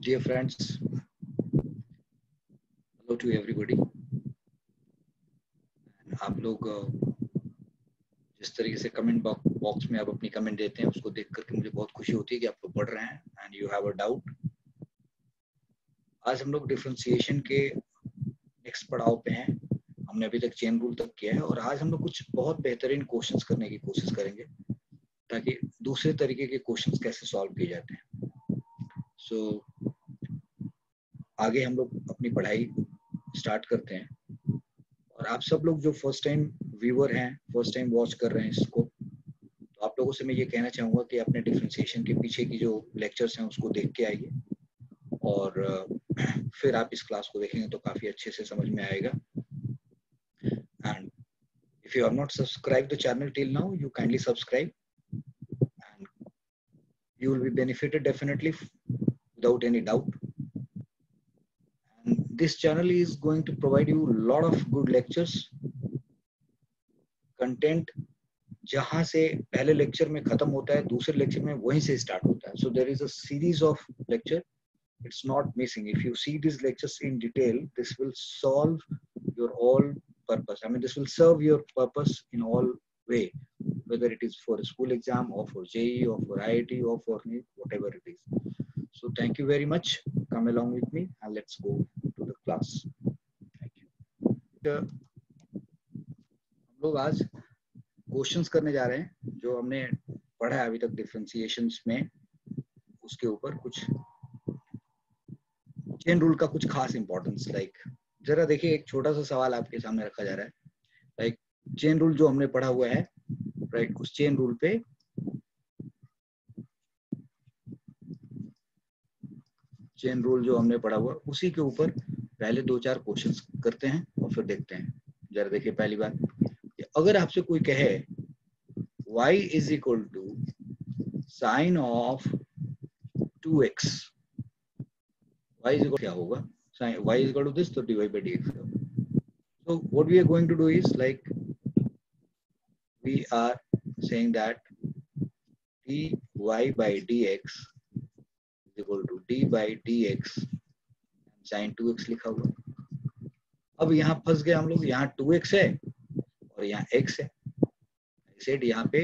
Dear friends, hello to everybody. आप लोग जिस तरीके से कमेंट बॉक्स में आप अपनी कमेंट देते हैं उसको देख करके मुझे बहुत खुशी होती है कि आप लोग पढ़ रहे हैं and you have a doubt. आज हम लोग डिफरेंशिएशन के नेक्स्ट पड़ाव पे हैं। हमने अभी तक चेन रूल तक किया है और आज हम लोग कुछ बहुत बेहतरीन क्वेश्चंस करने की कोशिश करेंगे ताकि दूसरे तरीके के क्वेश्चंस कैसे सॉल्व किए जाते हैं। सो आगे हम लोग अपनी पढ़ाई स्टार्ट करते हैं और आप सब लोग जो फर्स्ट टाइम व्यूअर हैं, फर्स्ट टाइम वॉच कर रहे हैं इसको, तो आप लोगों से मैं ये कहना चाहूँगा कि अपने डिफरेंशिएशन के पीछे की जो लेक्चर्स हैं उसको देख के आइए और फिर आप इस क्लास को देखेंगे तो काफ़ी अच्छे से समझ में आएगा। And if you have not subscribe the channel till now, you kindly subscribe and you will be benefited definitely without any doubt. And this channel is going to provide you a lot of good lectures, content जहां से पहले lecture में खत्म होता है दूसरे lecture में वहीं से स्टार्ट होता है. So there is a series of lecture. It's not missing. If you see these lectures in detail, this will solve your all purpose. I mean, this will serve your purpose in all way, whether it is for a school exam or for JEE or for IIT or for NEET, whatever it is. So thank you very much. Come along with me and let's go to the class. Thank you. हम लोग आज questions करने जा रहे हैं जो हमने पढ़ा है अभी तक डिफरेंशिएशंस में, उसके ऊपर कुछ चेन रूल का कुछ खास इंपॉर्टेंस। लाइक जरा देखिए, एक छोटा सा सवाल आपके सामने रखा जा रहा है। लाइक चेन रूल जो हमने पढ़ा हुआ है, राइट, उस चेन रूल पे चेन रूल जो हमने पढ़ा हुआ उसी के ऊपर पहले 2-4 क्वेश्चंस करते हैं और फिर देखते हैं। जरा देखिए, पहली बात, अगर आपसे कोई कहे y is equal to sin of 2x, y is equal, क्या होगा? Sin y is equal to this, तो dy by dx. So what we are going to do is, like, we are saying that dy by dx is equal to d by dx sin 2x लिखा हुआ। अब यहाँ फंस गए हम लोग, यहाँ 2x है और यहाँ x है। सेट यहाँ पे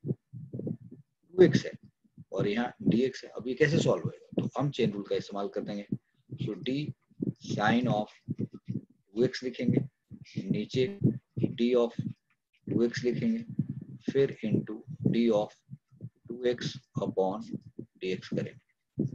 2x है और यहाँ dx है। अब ये कैसे सॉल्व होएगा? तो हम चेन रूल का इस्तेमाल कर देंगे। सो d साइन ऑफ 2x लिखेंगे, नीचे d ऑफ 2x लिखेंगे, फिर into d of 2x upon dx करेंगे।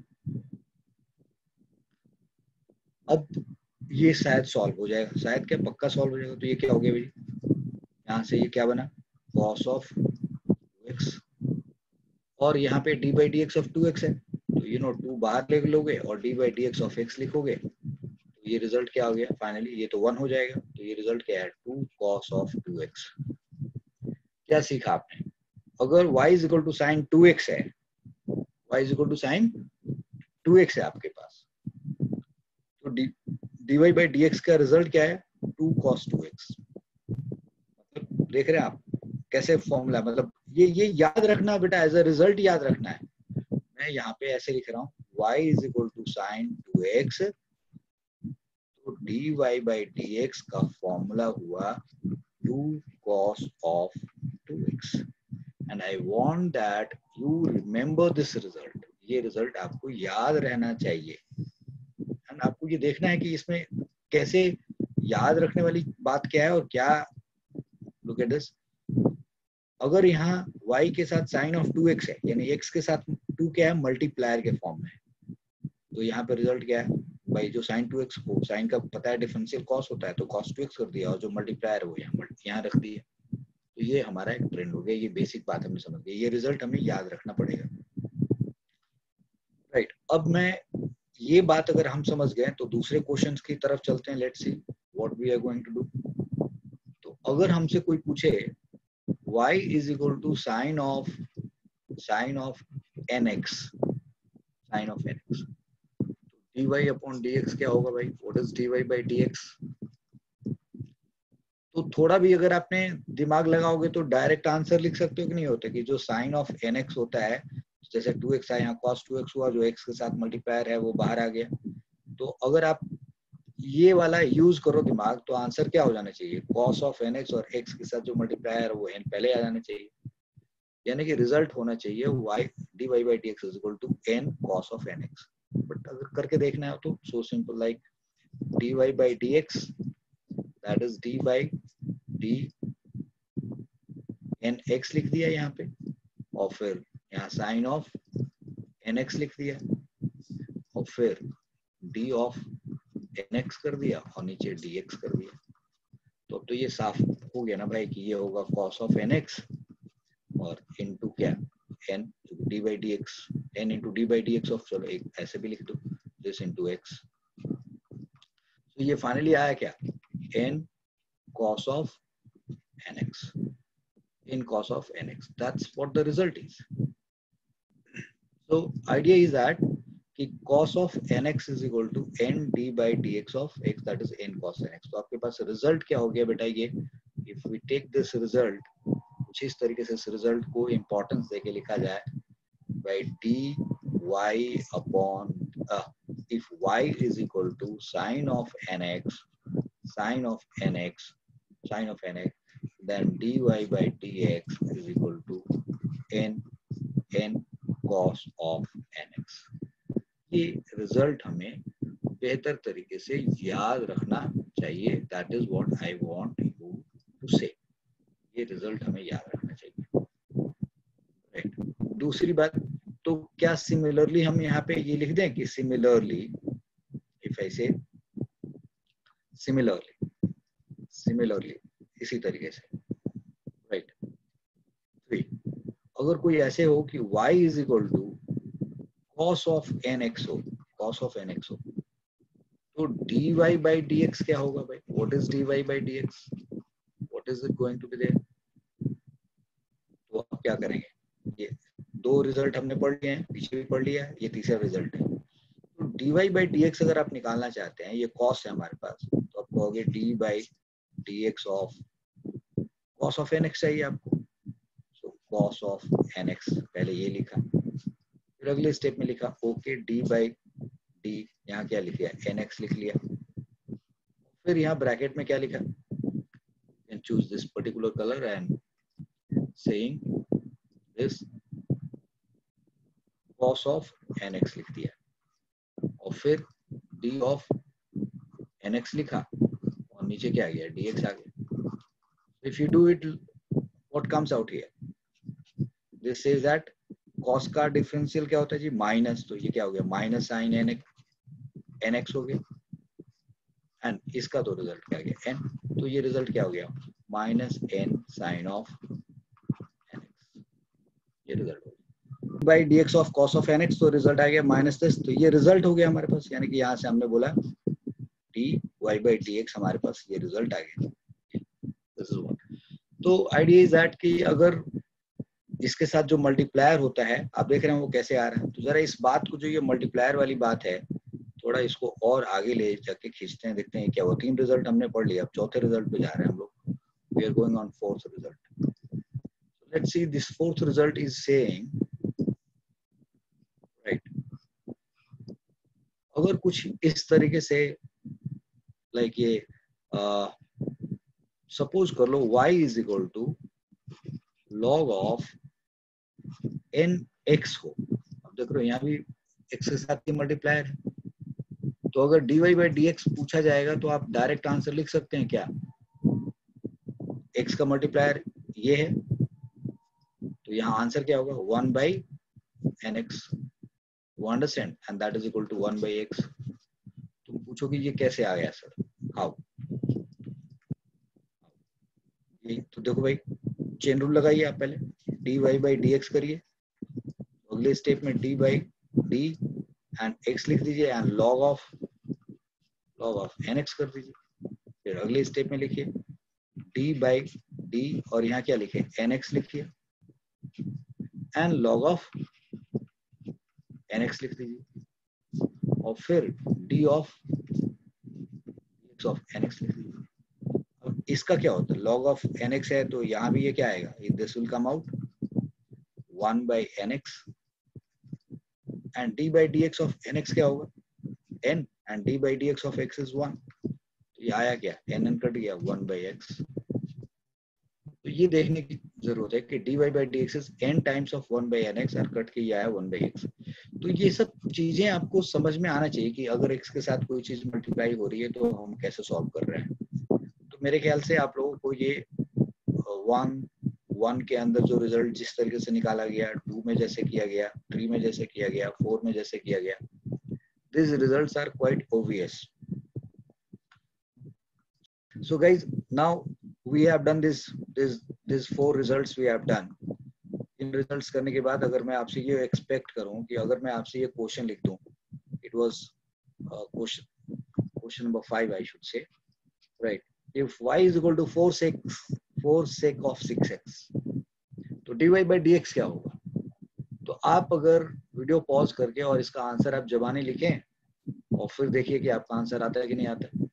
अब ये शायद सॉल्व हो जाएगा, शायद क्या पक्का सॉल्व हो जाएगा। तो ये क्या हो गया भाई? यहाँ से ये क्या बना? cos ऑफ 2x और यहाँ पे d by dx of 2x है, तो यू नो 2 बाहर ले लोगे और d by dx of x लिखोगे, तो ये रिजल्ट क्या हो गया? फाइनली ये तो 1 हो जाएगा। तो ये रिजल्ट क्या है? 2 cos ऑफ 2x। क्या सीखा आपने? अगर y is equal to sine 2x है, y is equal to sine 2x है आपके पास, तो dy by dx का रिजल्ट क्या है? 2 cos 2x। मतलब देख रहे हैं आप कैसे फॉर्मूला, मतलब ये याद रखना बेटा, एज अ रिजल्ट याद रखना है। मैं यहाँ पे ऐसे लिख रहा हूँ, y is equal to sine 2x, तो dy by dx का फॉर्मूला हुआ 2 cos of 2x and I want that you remember this result. ये रिजल्ट आपको याद रहना चाहिए एंड आपको ये देखना है कि इसमें कैसे याद रखने वाली बात क्या है और क्या। लुक एट दिस, अगर यहाँ y के साथ साइन ऑफ 2x है, यानी x के साथ 2 क्या है? मल्टीप्लायर के फॉर्म में, तो यहाँ पे रिजल्ट क्या है भाई? जो साइन 2x को, साइन का पता है डिफरेंशियल कॉस होता है, तो cos 2x कर दिया और जो मल्टीप्लायर है वो यहाँ रख दिया। तो ये हमारा एक ट्रेंड हो गया। ये बेसिक बात हमने समझ गई, ये रिजल्ट हमें याद रखना पड़ेगा, राइट। अब मैं ये बात अगर हम समझ गए तो दूसरे क्वेश्चन की तरफ चलते हैं। Let's see what we are going to do. तो अगर हमसे कोई पूछे y is equal to sine of nx, sine of nx, तो dy अपॉन dx क्या होगा भाई? What is dy by dx? तो थोड़ा भी अगर आपने दिमाग लगाओगे तो डायरेक्ट आंसर लिख सकते हो कि नहीं होता कि जो साइन ऑफ nx होता है, जैसे 2x आया, यहाँ cos 2x हुआ, जो x के साथ मल्टीप्लायर है वो बाहर आ गया। तो अगर आप ये वाला यूज करो दिमाग, तो आंसर क्या हो जाना चाहिए, cos ऑफ nx और x के साथ जो मल्टीप्लायर है वो n पहले आ जाना चाहिए, यानी कि रिजल्ट होना चाहिए y dy by dx is equal to n cos of nx। But अगर करके देखना है तो so simple, like dy by dx that is d by d nx लिख दिया यहाँ पे, और फिर यहाँ साइन ऑफ nx लिख दिया, और फिर d ऑफ nx कर दिया, और नीचे dx कर दिया। तो अब तो ये साफ हो गया ना भाई कि ये होगा cos ऑफ nx और इनटू क्या n d by d x, n into d by d x of, चलो एक ऐसे भी लिख दो, दिस इंटू एक्स। तो ये फाइनली आया क्या, n cos of nx, in cos of nx, that's what the result is. So idea is that कि cos of nx is equal to n d by dx of x, that is n cos nx। तो आपके पास result क्या हो गया बेटा, ये if we take this result, कुछ इस तरीके से इस रिजल्ट को इंपॉर्टेंस देके लिखा जाए by dy upon if y is equal to sine of nx, sine of nx, sine of nx, then dy by dx is equal to n cos of nx। ये रिजल्ट हमें बेहतर तरीके से याद रखना चाहिए, that is what I want you to say, ये result हमें याद रखना चाहिए, राइट। दूसरी बात, तो क्या सिमिलरली हम यहाँ पे ये लिख दें कि सिमिलरली, इफ आई से सिमिलरली इसी तरीके से, राइट। अगर कोई ऐसे हो कि y is equal to cos of nx हो, cos ऑफ nx हो, तो dy by dx क्या होगा भाई, what is dy by dx, what is it going to be there। तो आप क्या करेंगे, ये दो रिजल्ट हमने पढ़ लिए हैं, पीछे भी पढ़ लिया है, ये तीसरा रिजल्ट है। तो dy by dx अगर आप निकालना चाहते हैं, ये cos है हमारे पास, तो आप कहोगे d by dx of cos of nx चाहिए आपको, so cos ऑफ nx पहले ये लिखा, फिर अगले स्टेप में लिखा ओके d by d, यहाँ क्या लिख लिया nx लिख लिया, फिर यहाँ ब्रैकेट में क्या लिखा, and choose this particular color and saying this cos of nx लिख दिया, और फिर d of nx लिखा, और नीचे क्या आ गया, dx आ गया। If you do it, what comes out here, this says that cos का डिफरेंशियल क्या होता है जी, माइनस, तो ये क्या हो गया, माइनस साइन nx हो गया, एंड इसका तो रिजल्ट क्या गया n, तो ये रिजल्ट क्या हो गया, minus n sine of nx, ये रिजल्ट हो गया by dx of cos of nx, तो रिजल्ट आ गया माइनस दिस, तो ये रिजल्ट हो गया हमारे पास, यानी कि यहाँ से हमने बोला dy by dx, हमारे पास ये रिजल्ट आ गया। दिस इज व्हाट, तो आइडिया इज दैट कि अगर इसके साथ जो मल्टीप्लायर होता है, आप देख रहे हैं वो कैसे आ रहा है, तो जरा इस बात को, जो ये मल्टीप्लायर वाली बात है, थोड़ा इसको और आगे ले जाके खींचते हैं, देखते हैं क्या वो, तीन रिजल्ट हमने पढ़ लिया, अब चौथे रिजल्ट पे जा रहे हैं हम लोग, we are going on fourth result. Let's see this fourth result is saying, right, अगर कुछ इस तरीके से, लाइक ये सपोज कर लो y is equal to log of nx हो, अब देख रहे हो यहाँ भी x के साथ ही मल्टीप्लायर है, तो अगर dy by dx पूछा जाएगा तो आप डायरेक्ट आंसर लिख सकते हैं क्या, x का मल्टीप्लायर ये है, तो यहाँ आंसर क्या होगा, 1 by nx, you understand, and that is equal to 1 by x। तुम पूछोगे ये कैसे आ गया सर, हाउ, ये तो देखो भाई, चेन रूल लगाइए आप, पहले dy by dx करिए, अगले स्टेप में d by d and x लिख दीजिए, एंड log ऑफ nx कर दीजिए, फिर अगले स्टेप में लिखिए d by d, और यहाँ क्या लिखे, nx लिखिए, एंड log ऑफ nx लिख दीजिए, और फिर d ऑफ nx लिख दीजिए। अब इसका क्या होता है, log ऑफ nx है, तो यहाँ भी ये क्या आएगा, this will come out 1 by nx, and d by d x of n x क्या होगा, n and d by d x of x is 1। तो ये आया क्या, n कट गया 1 बाई एक्स। तो ये देखने की जरूरत है कि dy by d x is n times of 1 by n x और कट के ये आया 1 बाई एक्स। तो ये सब चीजें आपको समझ में आना चाहिए कि अगर x के साथ कोई चीज मल्टीप्लाई हो रही है तो हम कैसे सॉल्व कर रहे हैं। तो मेरे ख्याल से आप लोगों को ये 1 के अंदर जो रिजल्ट जिस तरीके से निकाला गया, 2 में जैसे किया गया, 3 में जैसे किया गया, 4 में जैसे किया गया, these results are quite obvious. So guys, now we have done this 4 results we have done. इन रिजल्ट्स करने के बाद अगर मैं आपसे ये एक्सपेक्ट करूं कि अगर मैं आपसे ये क्वेश्चन लिख दूं, it was question number 5 I should say, right? If y is equal to 4 sec of 6x, तो dy by dx क्या होगा? तो आप अगर वीडियो पॉज करके और इसका आंसर आप जबानी लिखें और फिर देखिए कि आपका आंसर आता है कि नहीं आता है।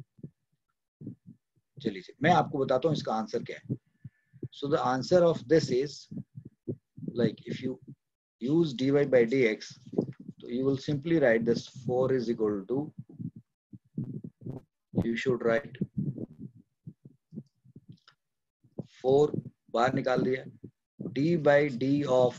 चलिए मैं आपको बताता हूँ इसका आंसर क्या है। So the answer of this is like if you use dy by dx, so you will simply write this 4 is equal to, you should write 4 बाहर निकाल दिया, d by d of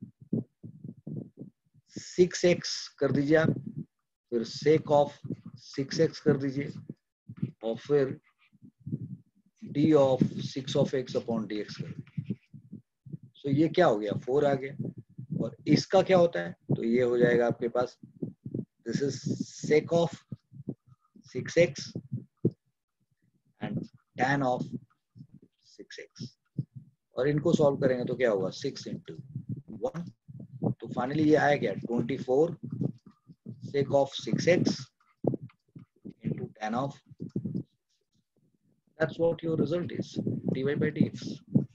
6x कर दीजिए आप, फिर sec of 6x कर दीजिए और फिर d of 6 of x upon dx कर दीजिए। तो ये क्या हो गया, 4 आ गया। और इसका क्या होता है, तो ये हो जाएगा आपके पास, this is sec of 6x and tan of 6x। और इनको सॉल्व करेंगे तो क्या होगा, 6 into 1। तो फाइनली ये आया क्या, 24 sec of 6x into tan of, that's what your result is, dy by dx।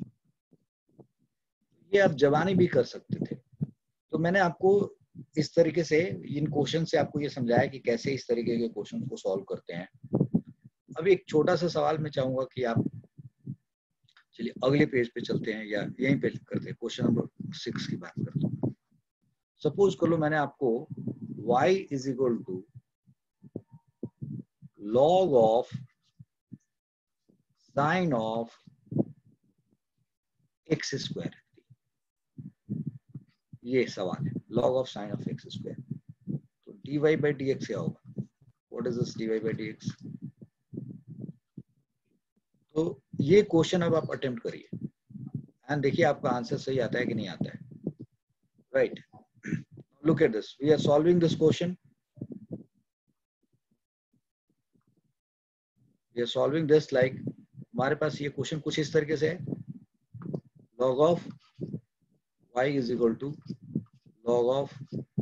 ये आप जबानी भी कर सकते थे। तो मैंने आपको इस तरीके से इन क्वेश्चन से आपको ये समझाया कि कैसे इस तरीके के क्वेश्चन को सॉल्व करते हैं। अब एक छोटा सा सवाल मैं चाहूंगा कि आप, चलिए अगले पेज पे चलते हैं या यहीं पे करते हैं, क्वेश्चन नंबर 6 की बात करते हैं। सपोज कर लो मैंने आपको y is equal to log of sine of x square, ये सवाल है, log of sine of x square. तो dy बाई dx क्या होगा, what is this dy by dx। तो ये क्वेश्चन अब आप अटेम्प्ट करिए एंड देखिए आपका आंसर सही आता है कि नहीं आता है, right. Look at this, we are solving this question, we are solving this like, हमारे पास ये क्वेश्चन कुछ इस तरीके से है, log of y is equal to log of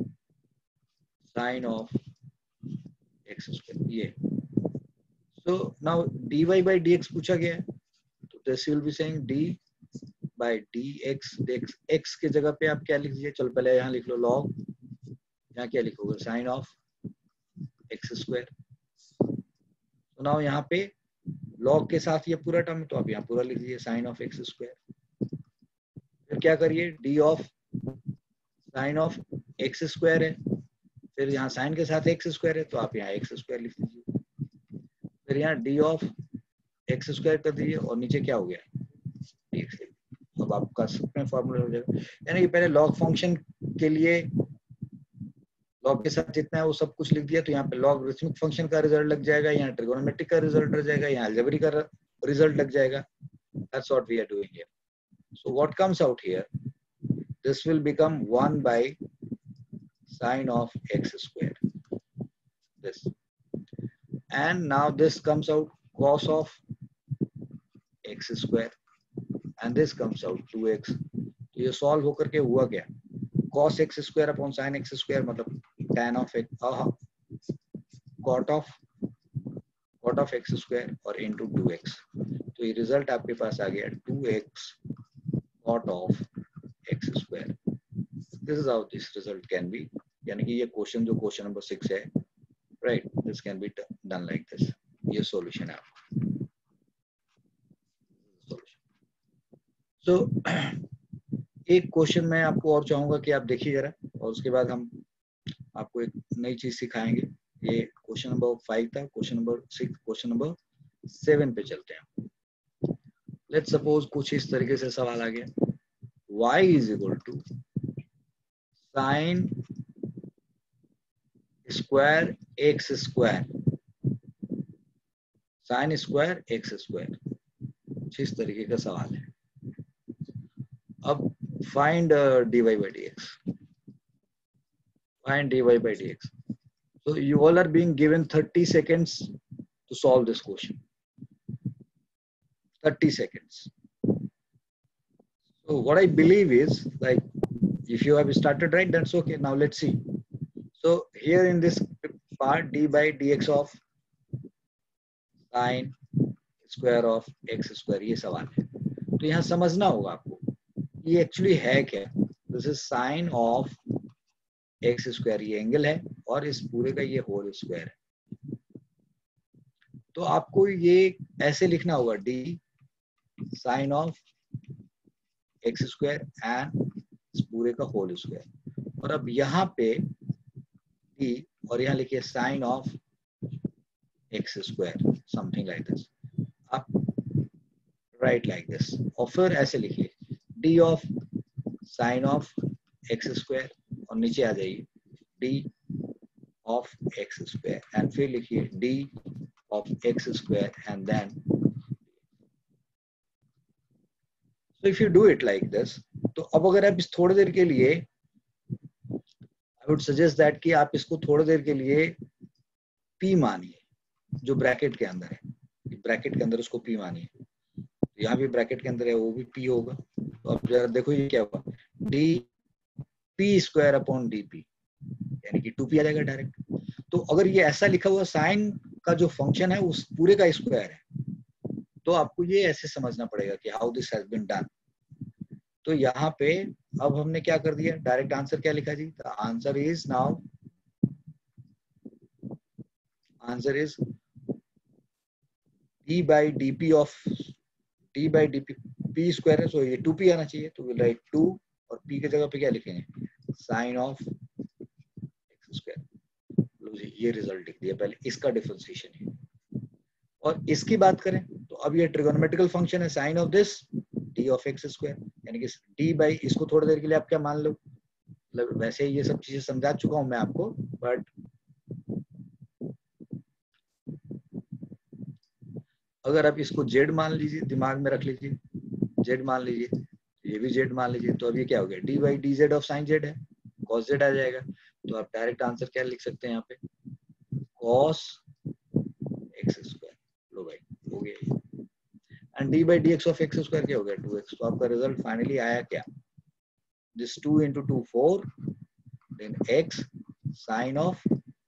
sine of x square, ये। So now dy by dx पूछा गया है, तो this will be saying d by dx, x के जगह पे आप क्या लिख दीजिए, चलो पहले यहाँ लिख लो log, यहाँ क्या लिखोगे, साइन ऑफ एक्स स्क्वायर। तो नाउ यहाँ पे log के साथ ये पूरा टर्म, तो आप यहाँ पूरा लिख दीजिए साइन ऑफ एक्स स्क्वायर। फिर क्या करिए, d of sine of x square है, फिर यहाँ साइन के साथ एक्स स्क्वायर है तो आप यहाँ एक्स स्क्वायर लिख दीजिए, फिर यहाँ d ऑफ एक्स स्क्वायर कर दीजिए और नीचे क्या हो गया, dx। अब आपका सबका फॉर्मूला हो जाएगा, यानी कि पहले log फंक्शन के लिए log के साथ जितना है वो सब कुछ लिख दिया, तो यहाँ पे लॉगरिथमिक फंक्शन का रिजल्ट लग जाएगा, यहाँ ट्रिगोनोमेट्रिक का रिजल्ट लग जाएगा, यहाँ अलजेब्रिक का रिजल्ट लग जाएगा। That's what we are doing here. So what comes out here, this will become 1 by sine of x square, this, and now this comes out cos of x square and this comes out 2x। तो ये solve होकर के हुआ क्या, cos x square upon sin x square मतलब tan of x, cot of x square और into 2x। तो ये रिजल्ट आपके पास आ गया 2x cot of x square। This is how this result can be, यानी कि ये क्वेश्चन जो क्वेश्चन नंबर 6 है, right, this can be done like this. ये सॉल्यूशन है आपका। सो एक क्वेश्चन मैं आपको और चाहूंगा कि आप देखिए जरा, और उसके बाद हम आपको एक नई चीज सिखाएंगे। ये क्वेश्चन नंबर 5 था। क्वेश्चन नंबर 6, क्वेश्चन नंबर 7 पे चलते हैं। लेट्स सपोज कुछ इस तरीके से सवाल आ गया, y is equal to sine square x square, sine square x square, इस तरीके का सवाल है। अब find dy by dx, find dy by dx. So you all are being given 30 seconds to solve this question. 30 seconds. So what I believe is, like, if you have started right, that's okay. Now let's see. So here in this part, d by dx of sin square of x square, ये सवाल है। तो यहाँ समझना होगा आपको ये actually है क्या। This is sine of x square, ये एंगल है, और इस पूरे का ये होल स्क्वायर है। तो आपको ये ऐसे लिखना होगा, d sine of x square and इस पूरे का होल स्क्वायर। और अब यहाँ पे डी और यहाँ लिखिए sine of x square, something like this. आप राइट लाइक दिस, और फिर ऐसे लिखिए d of sine of x square, और नीचे आ जाइए d of x square, and फिर लिखिए d of x square, and then so if you do it like this, तो अब अगर आप इस थोड़ी देर के लिए, I would suggest that कि आप इसको थोड़ी देर के लिए P मानिए, जो ब्रैकेट के अंदर है, ब्रैकेट के अंदर उसको P मानिए। तो यहाँ भी ब्रैकेट के अंदर है, वो भी P होगा। तो अब जरा देखो ये क्या हुआ, d p square upon d p, यानी कि 2p आ जाएगा डायरेक्ट। तो अगर ये ऐसा लिखा हुआ साइन का जो फंक्शन है उस पूरे का स्क्वायर है, तो आपको ये ऐसे समझना पड़ेगा कि how this has been done. तो यहाँ पे अब हमने क्या कर दिया, डायरेक्ट आंसर क्या लिखा जी, the answer is now, answer is d by d p of d by d p, p square है, सो ये 2p आना चाहिए। तो विल राइट 2, और p की जगह पे क्या लिखेंगे, साइन ऑफ एक्स स्क्वायर। लो जी, ये रिजल्ट लिख दिया। पहले इसका डिफरेंशिएशन है, और इसकी बात करें तो अब ये ट्रिगोनोमेट्रिकल फंक्शन है sine of this d of x square, यानी कि डी बाई, इसको थोड़ी देर के लिए आप क्या मान लो, मतलब वैसे ये सब चीजें समझा चुका हूं मैं आपको, बट अगर आप इसको जेड मान लीजिए, दिमाग में रख लीजिए, जेड मान लीजिए, ये भी जेड मान लीजिए, तो अब ये क्या हो गया, d by d z of sine z है, कॉस जेड आ जाएगा। तो आप डायरेक्ट आंसर क्या लिख सकते हैं यहाँ पे, कॉस एक्स स्क्वायर। लो भाई, हो गया। And d by d x of x square क्या हो गया, 2x। तो आपका रिजल्ट फाइनली आया क्या, this 2 into 2 4, then x sin of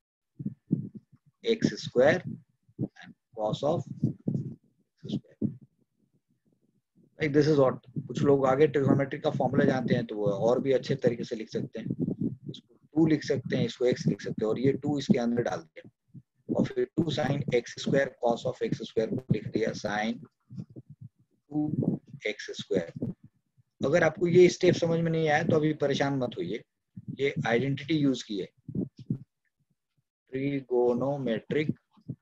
x square and cos of x square, like this is what। कुछ लोग आगे ट्रिगोनोमेट्री का फॉर्मूला जानते हैं तो वो और भी अच्छे तरीके से लिख सकते हैं, इसको 2 लिख सकते हैं, इसको x लिख सकते हैं, और ये 2 इसके अंदर डाल दिया, और फिर 2 sin x square cos of x square लिख दिया sin 2x square। अगर आपको ये स्टेप समझ में नहीं आया तो अभी परेशान मत होइए, ये आइडेंटिटी यूज की है, ट्रिगोनोमेट्रिक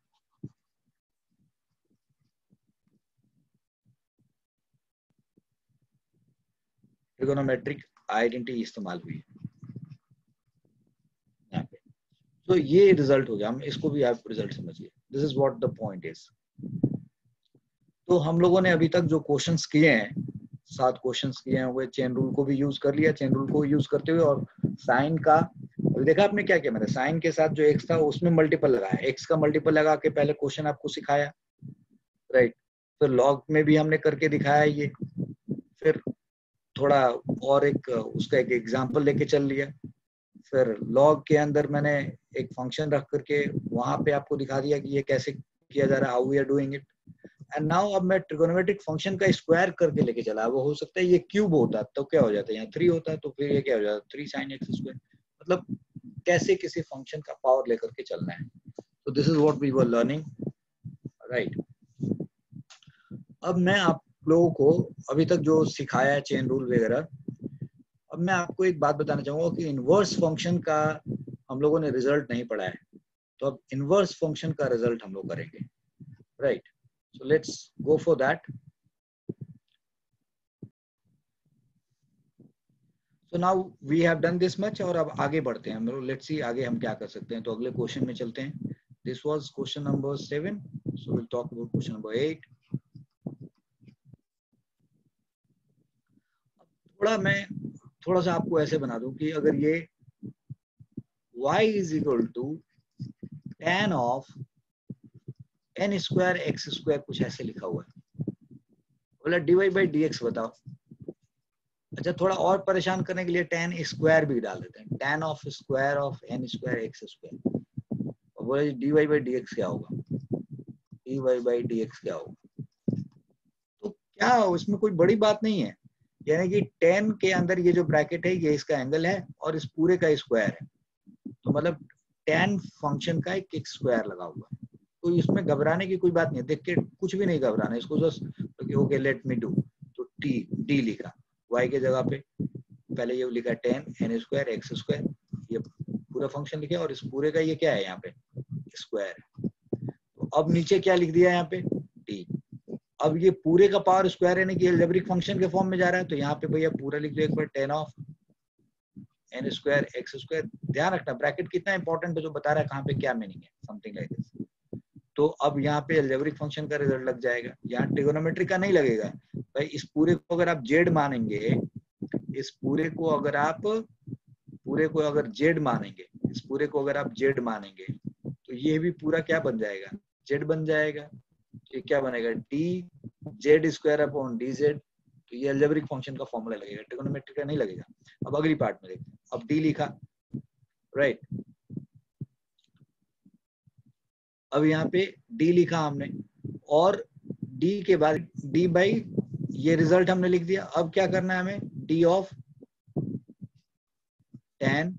आइडेंटिटी इस्तेमाल हुई है यहाँ पे। तो ये रिजल्ट हो गया, हम इसको भी आप रिजल्ट समझिए, this is what the point is. तो हम लोगों ने अभी तक जो क्वेश्चंस किए हैं, 7 क्वेश्चंस किए हैं, वो चेन रूल को भी यूज कर लिया, चेन रूल को यूज करते हुए, और साइन का देखा आपने क्या किया, मैंने साइन के साथ जो एक्स था उसमें मल्टीपल लगाया, एक्स का मल्टीपल लगा के पहले क्वेश्चन आपको सिखाया, राइट। फिर लॉग में भी हमने करके दिखाया ये, फिर थोड़ा और एक उसका एक एग्जांपल लेके चल लिया, फिर लॉग के अंदर मैंने एक फंक्शन रख करके वहां पे आपको दिखा दिया कि ये कैसे किया जा रहा है, how we are doing it. And now अब मैं ट्रिगोनोमेट्रिक फंक्शन का स्क्वायर करके लेके चला, वो हो सकता है ये क्यूब होता तो क्या हो जाता है, यहाँ 3 होता है, तो फिर ये क्या हो जाता है 3 sin x स्क्वायर, मतलब कैसे किसी फंक्शन का पावर लेकर के चलना है। तो this is what we were learning, right. अब मैं आप लोगों को अभी तक जो सिखाया है चेन रूल वगैरह, अब मैं आपको एक बात बताना चाहूंगा कि इनवर्स फंक्शन का हम लोगों ने रिजल्ट नहीं पढ़ा है, तो अब इनवर्स फंक्शन का रिजल्ट हम लोग करेंगे, right. So let's go for that. So now we have done this much, और अब आगे बढ़ते हैं हम लोग। लेट्स सी आगे हम क्या कर सकते हैं। तो अगले क्वेश्चन में चलते हैं। This was question number 7, so will talk about question number 8। थोड़ा सा आपको ऐसे बना दूं कि अगर ये y is equal to tan of n square x square, कुछ ऐसे लिखा हुआ है, बोला dy बाई dx बताओ। अच्छा, थोड़ा और परेशान करने के लिए tan स्क्वायर भी डाल देते हैं, tan of square of n square x square, और बोले dy बाई dx क्या होगा, dy बाई dx क्या होगा। तो क्या उसमें कोई बड़ी बात नहीं है, यानी कि tan के अंदर ये जो ब्रैकेट है ये इसका एंगल है और इस पूरे का स्क्वायर है, तो मतलब tan फंक्शन का एक स्क्वायर लगा हुआ है। तो इसमें घबराने की कोई बात नहीं है, देख के कुछ भी नहीं घबराना है इसको, just okay let me do. तो डी लिखा, y के जगह पे पहले ये लिखा tan n square x square, ये पूरा फंक्शन लिखे, और इस पूरे का ये क्या है यहाँ पे स्क्वायर है। तो अब नीचे क्या लिख दिया यहाँ पे d। अब ये पूरे का पावर स्क्वायर है ना कि अलजेब्रिक फंक्शन के फॉर्म में जा रहा है, तो यहाँ पे भैया पूरा लिख दो एक बार, tan of n square x square. ध्यान रखना ब्रैकेट कितना इंपॉर्टेंट है, जो बता रहा है कहाँ पे क्या मीनिंग है, समथिंग लाइक दिस। तो अब यहाँ पे अलजेब्रिक फंक्शन का रिजल्ट लग जाएगा, यहाँ ट्रिगोनोमेट्री का नहीं लगेगा भाई। इस पूरे को अगर आप जेड मानेंगे, इस पूरे को अगर आप जेड मानेंगे, इस पूरे को अगर आप जेड मानेंगे, तो ये भी पूरा क्या बन जाएगा, जेड बन जाएगा। ये क्या बनेगा, d z square upon d z. तो ये अलजेब्रिक फंक्शन का फॉर्मूला लगेगा, ट्रिगोनोमेट्री का नहीं लगेगा। अब अगली पार्ट में देखते हैं। अब डी लिखा, राइट। अब यहाँ पे डी लिखा हमने, और डी के बाद डी बाई ये रिजल्ट हमने लिख दिया। अब क्या करना है हमें, d of tan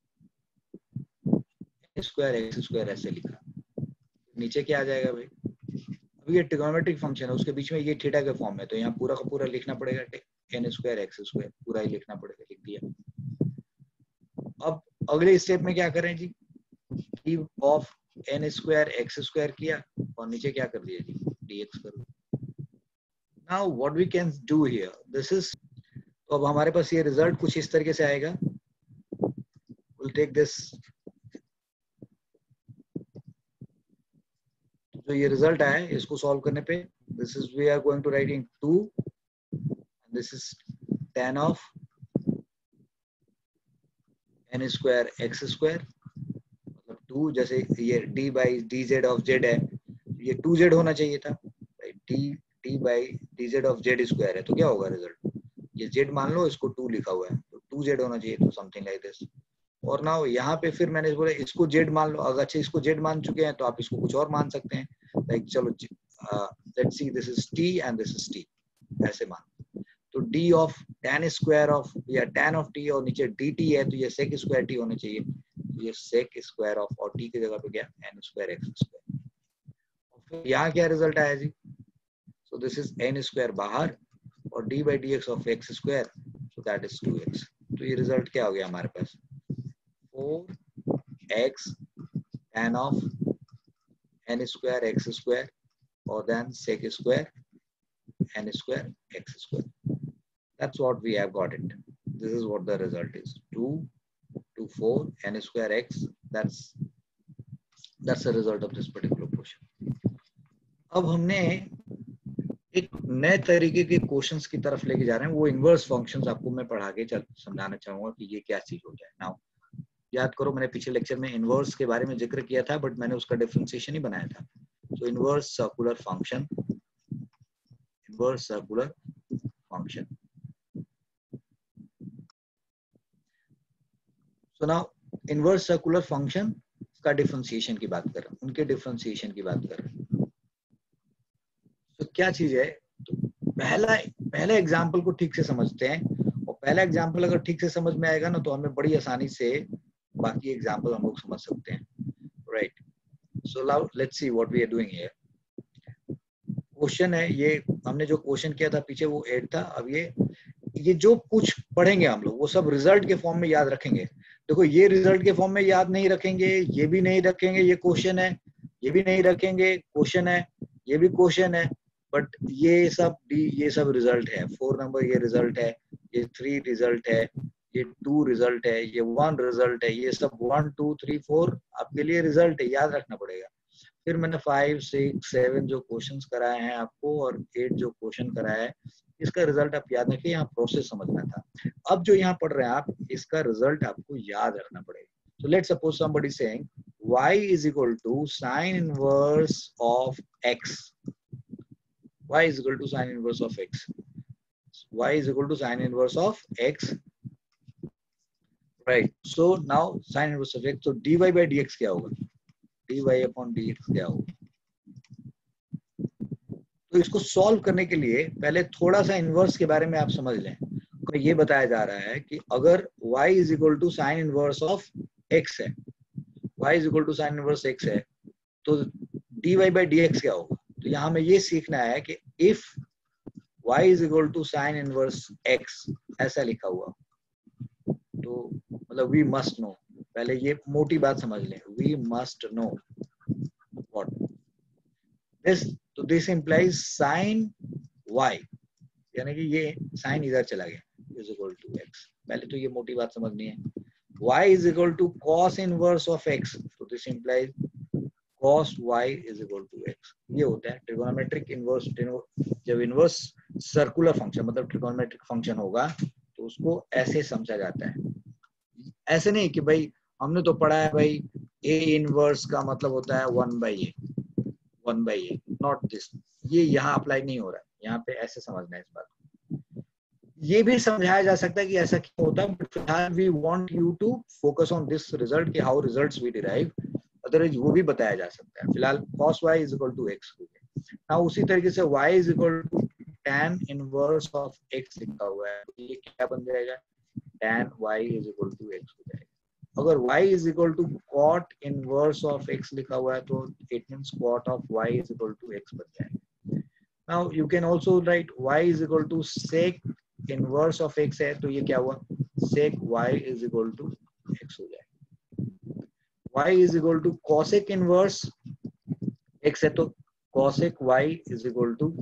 square x square ऐसे लिखा। नीचे क्या आ जाएगा भाई, अब ये ट्रिगोनोमेट्रिक फंक्शन है, उसके बीच में ये थीटा के फॉर्म में, तो यहाँ पूरा का पूरा लिखना पड़ेगा, n स्क्वायर एक्स स्क्वायर पूरा ही लिखना पड़ेगा, लिख दिया। अब अगले स्टेप में क्या करें जी, d of n square x square किया, और नीचे क्या कर दिया जी, dx कर दिया। Now what we can do here, this is, तो अब हमारे पास ये रिजल्ट कुछ इस तरीके से आएगा। विल टेक दिस, जो ये रिजल्ट आया है इसको सॉल्व करने पे, this is we are going to write in 2, this is tan of n square x square, मतलब 2, जैसे ये d by d z of z है, ये 2z होना चाहिए था, d by d z of z square है, तो क्या होगा रिजल्ट, ये z मान लो, इसको 2 लिखा हुआ है, तो 2z होना चाहिए, तो समथिंग लाइक दिस। और ना यहाँ पे फिर मैंने बोला इसको z मान लो, अगर अच्छा इसको z मान चुके हैं तो आप इसको कुछ और मान सकते हैं, लाइक चलो let's see this is t and this is t, ऐसे मान। तो d of tan square of, या tan ऑफ t, और नीचे dt है, तो ये sec स्क्वायर t होना चाहिए, तो ये sec स्क्वायर ऑफ, और t की जगह पे क्या n स्क्वायर एक्स स्क्वायर। यहाँ क्या रिजल्ट आया जी, so this is n square बाहर, और d by d x of x square, so that is 2x। तो ये रिजल्ट क्या हो गया हमारे पास, 4x tan of n square x square, और then sec square n square x square. That's what we have got it. This is what the result is. 2 to 4 n square x. That's the result of this particular question. अब हमने एक नए तरीके के questions की तरफ लेके जा रहे हैं, वो इनवर्स फंक्शंस आपको मैं पढ़ा के समझाना चाहूंगा कि ये क्या चीज हो जाए। नाउ याद करो, मैंने पिछले लेक्चर में इनवर्स के बारे में जिक्र किया था, बट मैंने उसका डिफरेंशिएशन ही बनाया था। तो inverse circular function, inverse circular function. So now inverse circular function का डिफरेंशिएशन की बात कर रहे हैं, उनके डिफरेंशिएशन की बात कर रहे हैं। तो क्या चीज है, तो पहला एग्जांपल को ठीक से समझते हैं, और पहला एग्जांपल अगर ठीक से समझ में आएगा ना, तो हमें बड़ी आसानी से बाकी एग्जांपल हम लोग समझ सकते हैं, right. So now let's see what we are doing here. Question है ये, हमने जो क्वेश्चन किया था पीछे वो 8 था। अब ये जो कुछ पढ़ेंगे हम लोग वो सब रिजल्ट के फॉर्म में याद रखेंगे, देखो ये रिजल्ट के फॉर्म में याद नहीं रखेंगे, ये भी नहीं रखेंगे, ये क्वेश्चन है, ये भी नहीं रखेंगे, क्वेश्चन है, ये भी क्वेश्चन है, बट ये सब रिजल्ट है। 4 नंबर ये रिजल्ट है, ये 3 रिजल्ट है, ये 2 रिजल्ट है, ये 1 रिजल्ट है, ये सब 1 2 3 4 आपके लिए रिजल्ट है, याद रखना पड़ेगा। फिर मैंने 5 6 7 जो क्वेश्चंस कराए हैं आपको और 8 जो क्वेश्चन कराया है, इसका रिजल्ट आप याद रखिए, यहाँ प्रोसेस समझना था। अब जो यहाँ पढ़ रहे हैं आप, इसका रिजल्ट आपको याद रखना पड़ेगा। So let's suppose somebody saying y is equal to sine inverse of x. Y is equal to sine inverse of x. Y is equal to sine inverse of x. Right. So now sine inverse of x. So dy by dx क्या होगा? dy upon dx क्या होगा? तो इसको solve करने के लिए पहले थोड़ा सा इनवर्स के बारे में आप समझ लें। तो ये बताया जा रहा है कि अगर y is equal to sin inverse of x है, y is equal to sin inverse x है, तो dy by dx क्या होगा? तो यहाँ हमें ये सीखना है कि if y is equal to sin inverse x ऐसा लिखा हुआ, तो मतलब we must know, पहले ये मोटी बात समझ लें, we must know what this, तो this implies sin y, यानी कि ये साइन इधर चला गया, is equal to x। पहले तो ये मोटी बात समझनी है। y is equal to cos inverse of x, तो this implies cos y is equal to x। ये होता है ट्रिगोनोमेट्रिक इनवर्स। जब इनवर्स सर्कुलर फंक्शन मतलब ट्रिगोनोमेट्रिक फंक्शन होगा तो उसको ऐसे समझा जाता है। ऐसे नहीं कि भाई हमने तो पढ़ा है भाई a इनवर्स का मतलब होता है 1/a, नॉट दिस। ये यहाँ अप्लाई नहीं हो रहा है, यहाँ पे ऐसे समझना है इस बात को। ये भी समझाया जा सकता है कि ऐसा क्यों होता है, बट फिलहाल we want you to focus on this result कि how results we derive, otherwise वो भी बताया जा सकता है। फिलहाल cos y is equal to x हो गया। नाउ उसी तरीके से y is equal to tan inverse of x लिखा हुआ है, ये क्या बन जाएगा, tan y is equal to x हो जाएगा। अगर y is equal to cot inverse of x लिखा हुआ है तो it means cot of y is equal to x बन जाएगा। Now you can also write y is equal to sec inverse of x है, तो ये क्या हुआ, sec y is equal to x हो जाएगा। y is equal to cosec inverse x है, तो cosec y is equal to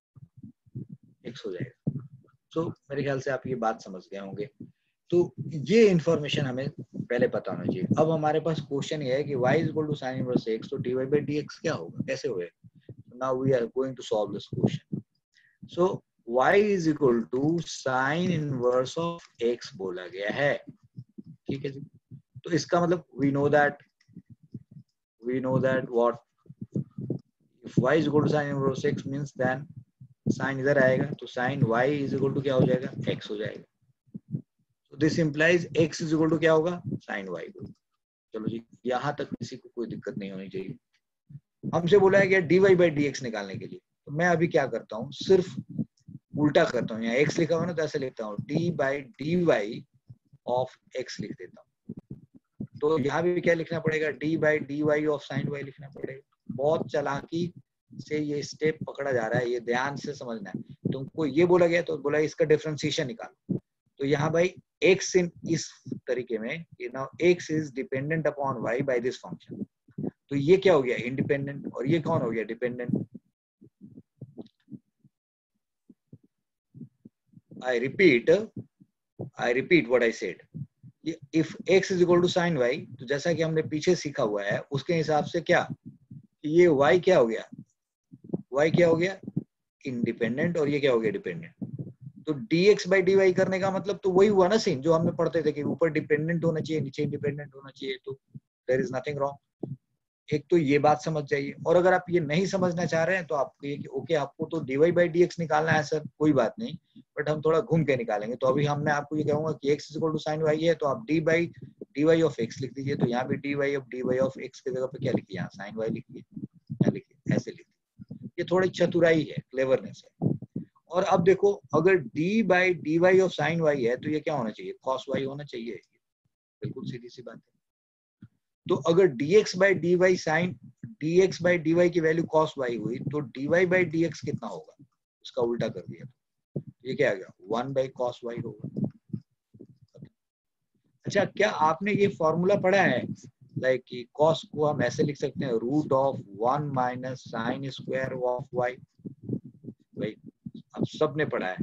x हो जाएगा। तो मेरे ख्याल से आप ये बात समझ गए होंगे। तो ये इंफॉर्मेशन हमें पहले पता होना चाहिए। अब हमारे पास क्वेश्चन ये है कि y is equal to sin inverse x, तो dy by dx क्या होगा, कैसे होगा? Now we are going to solve this question. So y is equal to sin inverse of x बोला गया है, ठीक है जी। तो इसका मतलब we know that what if y is equal to sin inverse x means then sin इधर आएगा, तो sin y is equal to क्या हो जाएगा, x हो जाएगा। So this implies x is equal to क्या होगा, sin y को। चलो जी, यहाँ तक किसी को कोई दिक्कत नहीं होनी चाहिए। हमसे बोला है कि dy by dx निकालने के लिए, तो मैं अभी क्या करता हूँ, सिर्फ उल्टा करता हूँ। यहाँ x लिखा हुआ ना, तो ऐसे लिखता हूँ d by dy of x लिख देता हूँ। तो यहाँ भी क्या लिखना पड़ेगा, d by dy of sin y लिखना पड़ेगा। बहुत चालाकी से ये स्टेप पकड़ा जा रहा है, ये ध्यान से समझना है। तुमको ये बोला गया तो बोला इसका डिफरेंशिएशन निकालो, तो यहाँ भाई x इन इस तरीके में, now x is dependent upon y by this function, तो ये क्या हो गया, इंडिपेंडेंट, और ये कौन हो गया, dependent. I repeat what I said. If x is equal to sin y, तो जैसा कि हमने पीछे सीखा हुआ है उसके हिसाब से क्या, ये y क्या हो गया, y क्या हो गया, इंडिपेंडेंट, और ये क्या हो गया, डिपेंडेंट। तो dx by dy करने का मतलब तो वही हुआ ना सीन जो हमने पढ़ते थे कि ऊपर डिपेंडेंट होना चाहिए, नीचे इंडिपेंडेंट होना चाहिए, तो देयर इज नथिंग रॉन्ग। एक तो ये बात समझ जाइए, और अगर आप ये नहीं समझना चाह रहे हैं तो आपको ये कि ओके आपको तो dy by dx निकालना है सर, कोई बात नहीं, बट हम थोड़ा घूम के निकालेंगे। तो अभी हमने आपको ये कहूंगा कि x equal to sin y है, तो आप d by dy of x लिख दीजिए। तो यहाँ भी dy of x की जगह पे क्या लिखिए, यहाँ sin y लिखिए, यहाँ लिखिए, ऐसे लिखिए। ये थोड़ी चतुराई है, क्लेवरनेस है। और अब देखो, अगर d by dy of sin y है तो ये क्या होना चाहिए, cos y होना चाहिए, बिल्कुल सीधी सी बात है। तो अगर dx by dy की वैल्यू cos y हुई, तो dy by dx कितना होगा, उसका उल्टा कर दिया, तो ये क्या आ गया, 1 by cos y होगा। अच्छा, क्या आपने ये फॉर्मूला पढ़ा है लाइक कि कॉस को हम ऐसे लिख सकते हैं root of 1 minus sine square of y? भाई अब सबने पढ़ा है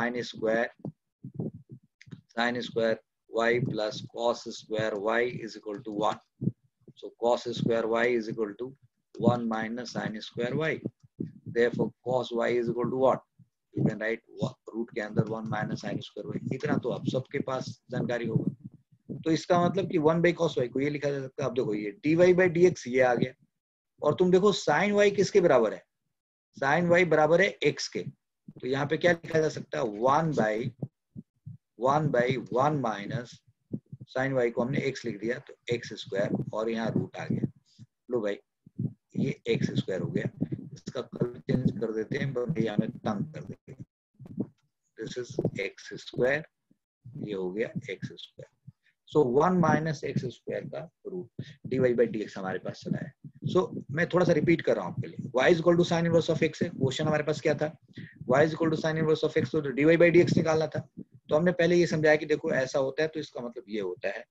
sine square y plus cos square y is equal to 1. So cos square y is equal to 1 minus sine square y. Therefore cos y is equal to what? You can write root के अंदर 1 minus sine square Y. इतना तो आप सबके पास जानकारी होगा. तो इसका मतलब कि 1 बाई कॉस वाई को ये लिखा जा सकता है. अब देखो ये dy बाई dx ये आ गया, और तुम देखो साइन वाई किसके बराबर है? साइन वाई बराबर है x के. तो यहाँ पे क्या लिखा जा सकता है? 1 बाई 1 माइनस साइन वाई को हमने x लिख दिया तो x स्क्वायर, और यहाँ रूट आ गया. लो भाई ये x स्क्वायर हो गया. इसका कलर चेंज कर देते हैं, भैया हमें तंग कर देंगे. दिस इज x स्क्वायर, ये हो गया x square. So 1 minus x square का रूट dy बाई dx हमारे पास चला है. सो मैं थोड़ा सा रिपीट कर रहा हूँ आपके लिए. y is equal to sine inverse of x है. क्वेश्चन हमारे पास क्या था? y is equal to sine inverse of x, तो dy बाई dx निकालना था. तो हमने पहले ये समझाया कि देखो ऐसा होता है तो इसका मतलब ये होता है.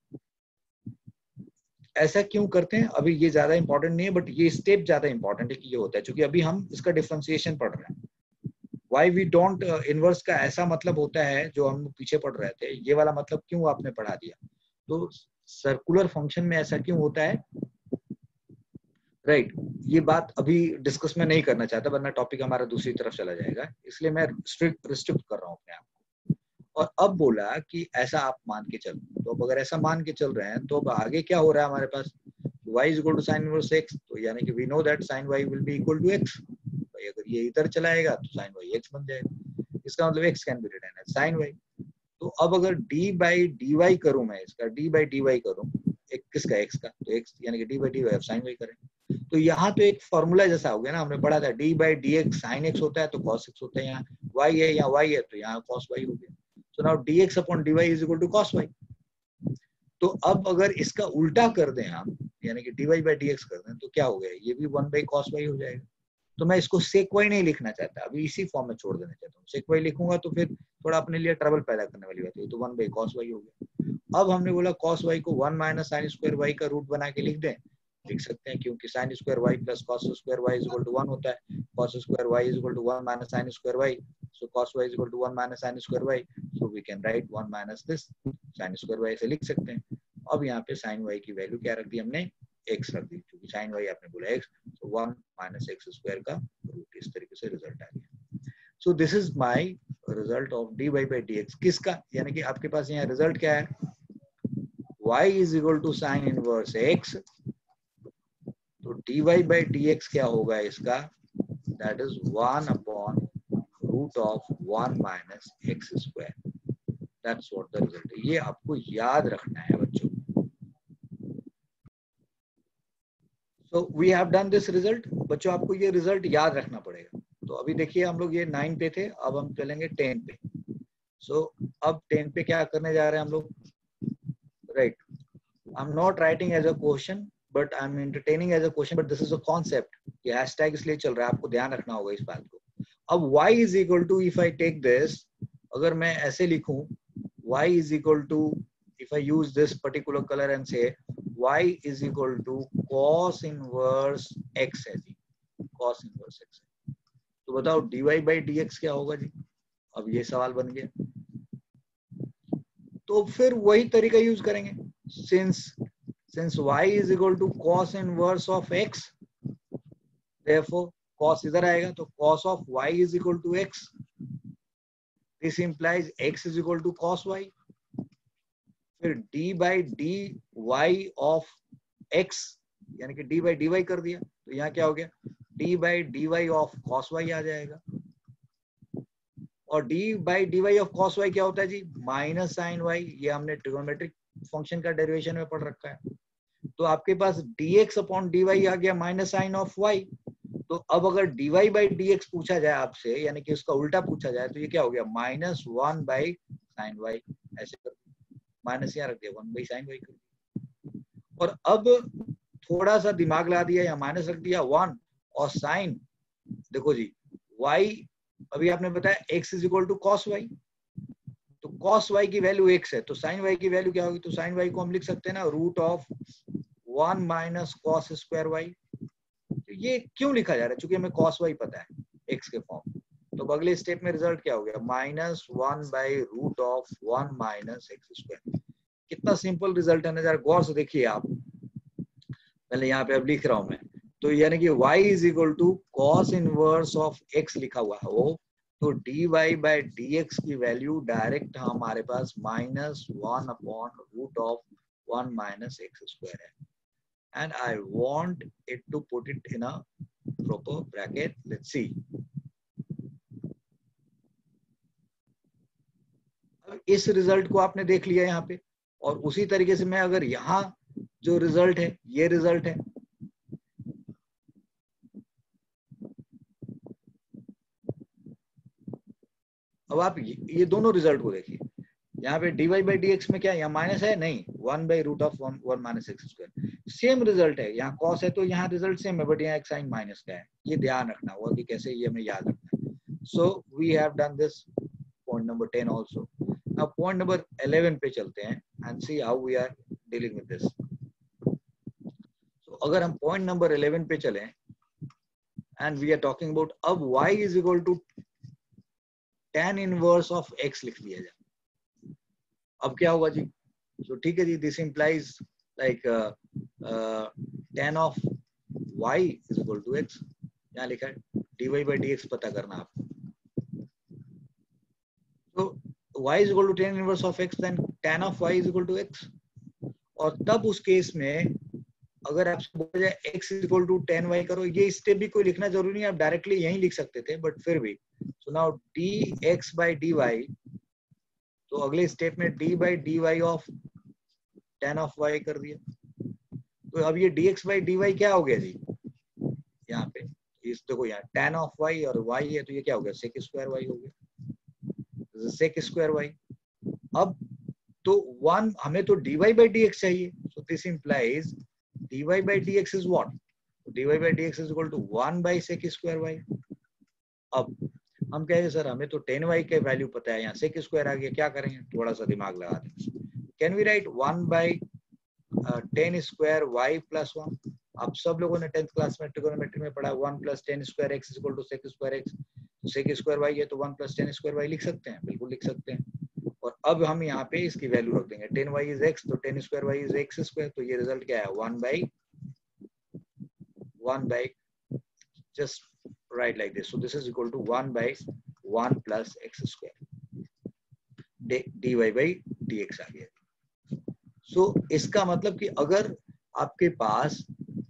ऐसा क्यों करते हैं अभी ये ज्यादा इंपॉर्टेंट नहीं है, बट ये स्टेप ज्यादा इंपॉर्टेंट है कि ये होता है, क्योंकि अभी हम इसका डिफरेंशिएशन पढ़ रहे हैं. वाई वी डोंट इनवर्स का ऐसा मतलब होता है जो हम पीछे पढ़ रहे थे, ये वाला मतलब क्यों आपने पढ़ा दिया. तो सर्कुलर फंक्शन में ऐसा क्यों होता है, राइट? ये बात अभी डिस्कस में नहीं करना चाहता, वरना टॉपिक हमारा दूसरी तरफ चला जाएगा, इसलिए मैं रिस्ट्रिक्ट कर रहा हूँ अपने आप को. और अब बोला कि ऐसा आप मान के चलो, तो अब अगर ऐसा मान के चल रहे हैं तो अब आगे क्या हो रहा है हमारे पास? y is equal to sin inverse x, तो यानी कि we know that sin y will be equal to x. भाई अगर ये इधर चलाएगा तो sin y x बन जाएगा. इसका मतलब x can be written as sin y. तो अब अगर d by dy करूं, मैं इसका d by dy करूं, एक किसका x का, तो x यानी कि d by dy of sin y करें, तो यहाँ तो एक फॉर्मूला जैसा हो गया ना. हमने पढ़ा था d by dx sin x होता है तो cos x होता है. यहाँ y है, यहाँ y है, तो यहाँ cos y हो गया. So now dx upon dy is equal to cos y. तो अब अगर इसका उल्टा कर दें हम, यानी कि dy by dx कर दें, तो क्या हो गया? ये भी 1 by cos y हो जाएगा. तो मैं इसको sec y नहीं लिखना चाहता, अभी इसी फॉर्म में छोड़ देना चाहता हूँ. sec y लिखूंगा तो फिर थोड़ा अपने लिए ट्रबल पैदा करने वाली बात है. तो 1 by cos y हो गया. अब हमने बोला cos y को 1 माइनस साइन स्क्वायर y का रूट बना के लिख दें. लिख सकते हैं, क्योंकि sine square y plus cos square y is equal to 1 होता है. cos square y is equal to 1 minus sine square y. So cos y is equal to 1 minus sin square y. So we can write 1 minus this sin square y से लिख सकते हैं. अब यहाँ पे sin y की value क्या रख दी हमने? x रख दी, क्योंकि sin y आपने बोला x, so 1 minus x square का रूट. इस तरीके से रिजल्ट आ गया. So this is my result of dy by dx. किसका? यानी कि आपके पास यहाँ रिजल्ट क्या है? y is equal to sin inverse x. तो dy by dx क्या होगा इसका? That is 1 upon root of 1 minus x square. That's what the result है. ये आपको याद रखना है बच्चों. So we have done this result. बच्चों आपको ये रिजल्ट याद रखना पड़ेगा. तो अभी देखिए हम लोग ये 9 पे थे, अब हम चलेंगे 10 पे. So अब 10 पे क्या करने जा रहे हैं हम लोग? Right. I'm not writing as a question, but I'm entertaining as a question. But this is a concept. ये हैशटैग इसलिए चल रहा है, आपको ध्यान रखना होगा इस बात को. अब y is equal to, if I take this, अगर मैं ऐसे लिखूं, y is equal to, if I use this particular color and say y is equal to cos inverse x है जी, cos inverse x है. तो बताओ dy by dx क्या होगा जी? अब ये सवाल बन गया. तो फिर वही तरीका यूज करेंगे. since y is equal to cos inverse of x, therefore cos इधर आएगा तो cos of y is equal to x. This implies x is equal to cos y. फिर d by dy of x, यानी कि d by dy कर दिया, तो यहाँ क्या हो गया? d by dy of cos y आ जाएगा. और d by dy of cos y क्या होता है जी? Minus sign y. ये हमने ट्रिगोनोमेट्रिक फंक्शन का डेरिवेशन में पढ़ रखा है. तो आपके पास dx अपॉन dy आ गया माइनस साइन ऑफ y. तो अब अगर dy by dx पूछा जाए आपसे, यानी कि उसका उल्टा पूछा जाए, तो ये क्या हो गया? Minus 1 by sine y. ऐसे कर माइनस यहाँ रख दिया, 1 by साइन y कर दिया. और अब थोड़ा सा दिमाग लगा दिया, या माइनस रख दिया 1 और साइन. देखो जी y, अभी आपने बताया x is equal to cos y. तो cos y की वैल्यू x है, तो sin y की वैल्यू क्या होगी? तो sin y को हम लिख सकते हैं ना root of 1 minus cos square y. तो ये क्यों लिखा जा रहा है? क्योंकि हमें cos y पता है x के फॉर्म। तो अगले स्टेप में रिजल्ट क्या हो गया? Minus 1 by root of 1 minus x square. कितना सिंपल रिजल्ट है ना, जरा गौर से देखिए आप। पहले यहाँ पे अब लिख रहा हूं मैं, तो यानी कि y is equal to cos inverse of x लिखा हुआ है वो, तो dy बाई dx की वैल्यू डायरेक्ट हमारे पास minus 1 upon root of 1 minus x square है। And I want it to put it in a proper bracket. Let's see. अब इस रिजल्ट को आपने देख लिया यहाँ पे, और उसी तरीके से मैं अगर यहाँ जो रिजल्ट है, ये रिजल्ट है, अब आप ये दोनों रिजल्ट को देखिए। यहाँ पे dy बाई डी एक्स में क्या है? यहाँ माइनस है नहीं, 1 by root of 1 minus x square. Same result है, यहाँ cos है तो यहाँ रिजल्ट सेम है, बट यहाँ एक साइन माइनस का है। ये ध्यान रखना होगा कि कैसे, ये हमें याद रखना है। So we have done this point number 10 also. अब पॉइंट नंबर 11 पे चलते हैं and see how we are dealing with this. तो अगर हम पॉइंट नंबर 11 पे चलें and we are talking about, अब y is equal to tan inverse of x लिख दिया जाए। अब क्या होगा जी? तो ठीक है जी, this implies like tan of y is equal to x। यहाँ लिखा है dy बाई dx पता करना आपको। तो y is equal to tan inverse of x, then tan of y is equal to x। और तब उस केस में अगर आपसे बोला जाए x is equal to tan y करो, ये स्टेप भी कोई लिखना जरूरी नहीं है, आप डायरेक्टली यही लिख सकते थे, बट फिर भी। So now dx by dy, तो अगले स्टेप में d by d y of tan of y कर दिया। तो अब ये dx बाई डी वाई क्या हो गया जी? यहाँ पे इस देखो, यहाँ tan ऑफ y और y है, तो ये क्या हो गया? sec स्क्वायर y हो गया, sec स्क्वायर y। अब तो 1 हमें तो dy बाई dx चाहिए, so this implies dy by dx is what? dy by dx is equal to 1 by sec square y। अब हम कहेंगे सर हमें तो tan y के वैल्यू पता है, यहाँ sec स्क्वायर आ गया, क्या करेंगे? थोड़ा सा दिमाग लगा दें। Can we write 1 by tan square y plus 1। आप सब लोगों ने 10th क्लास में ट्रिगोनोमेट्री में पढ़ा 1 plus tan square x is equal to sec square x। तो sec स्क्वायर y है तो 1 प्लस tan स्क्वायर y लिख सकते हैं, बिल्कुल लिख सकते हैं। और अब हम यहाँ पे इसकी वैल्यू रख देंगे, tan y इज x, तो tan square y is x square. तो ये रिजल्ट क्या है? 1 by just write like this, so this is equal to 1 by 1 plus x square dy by dx आ गया। so इसका मतलब कि अगर आपके पास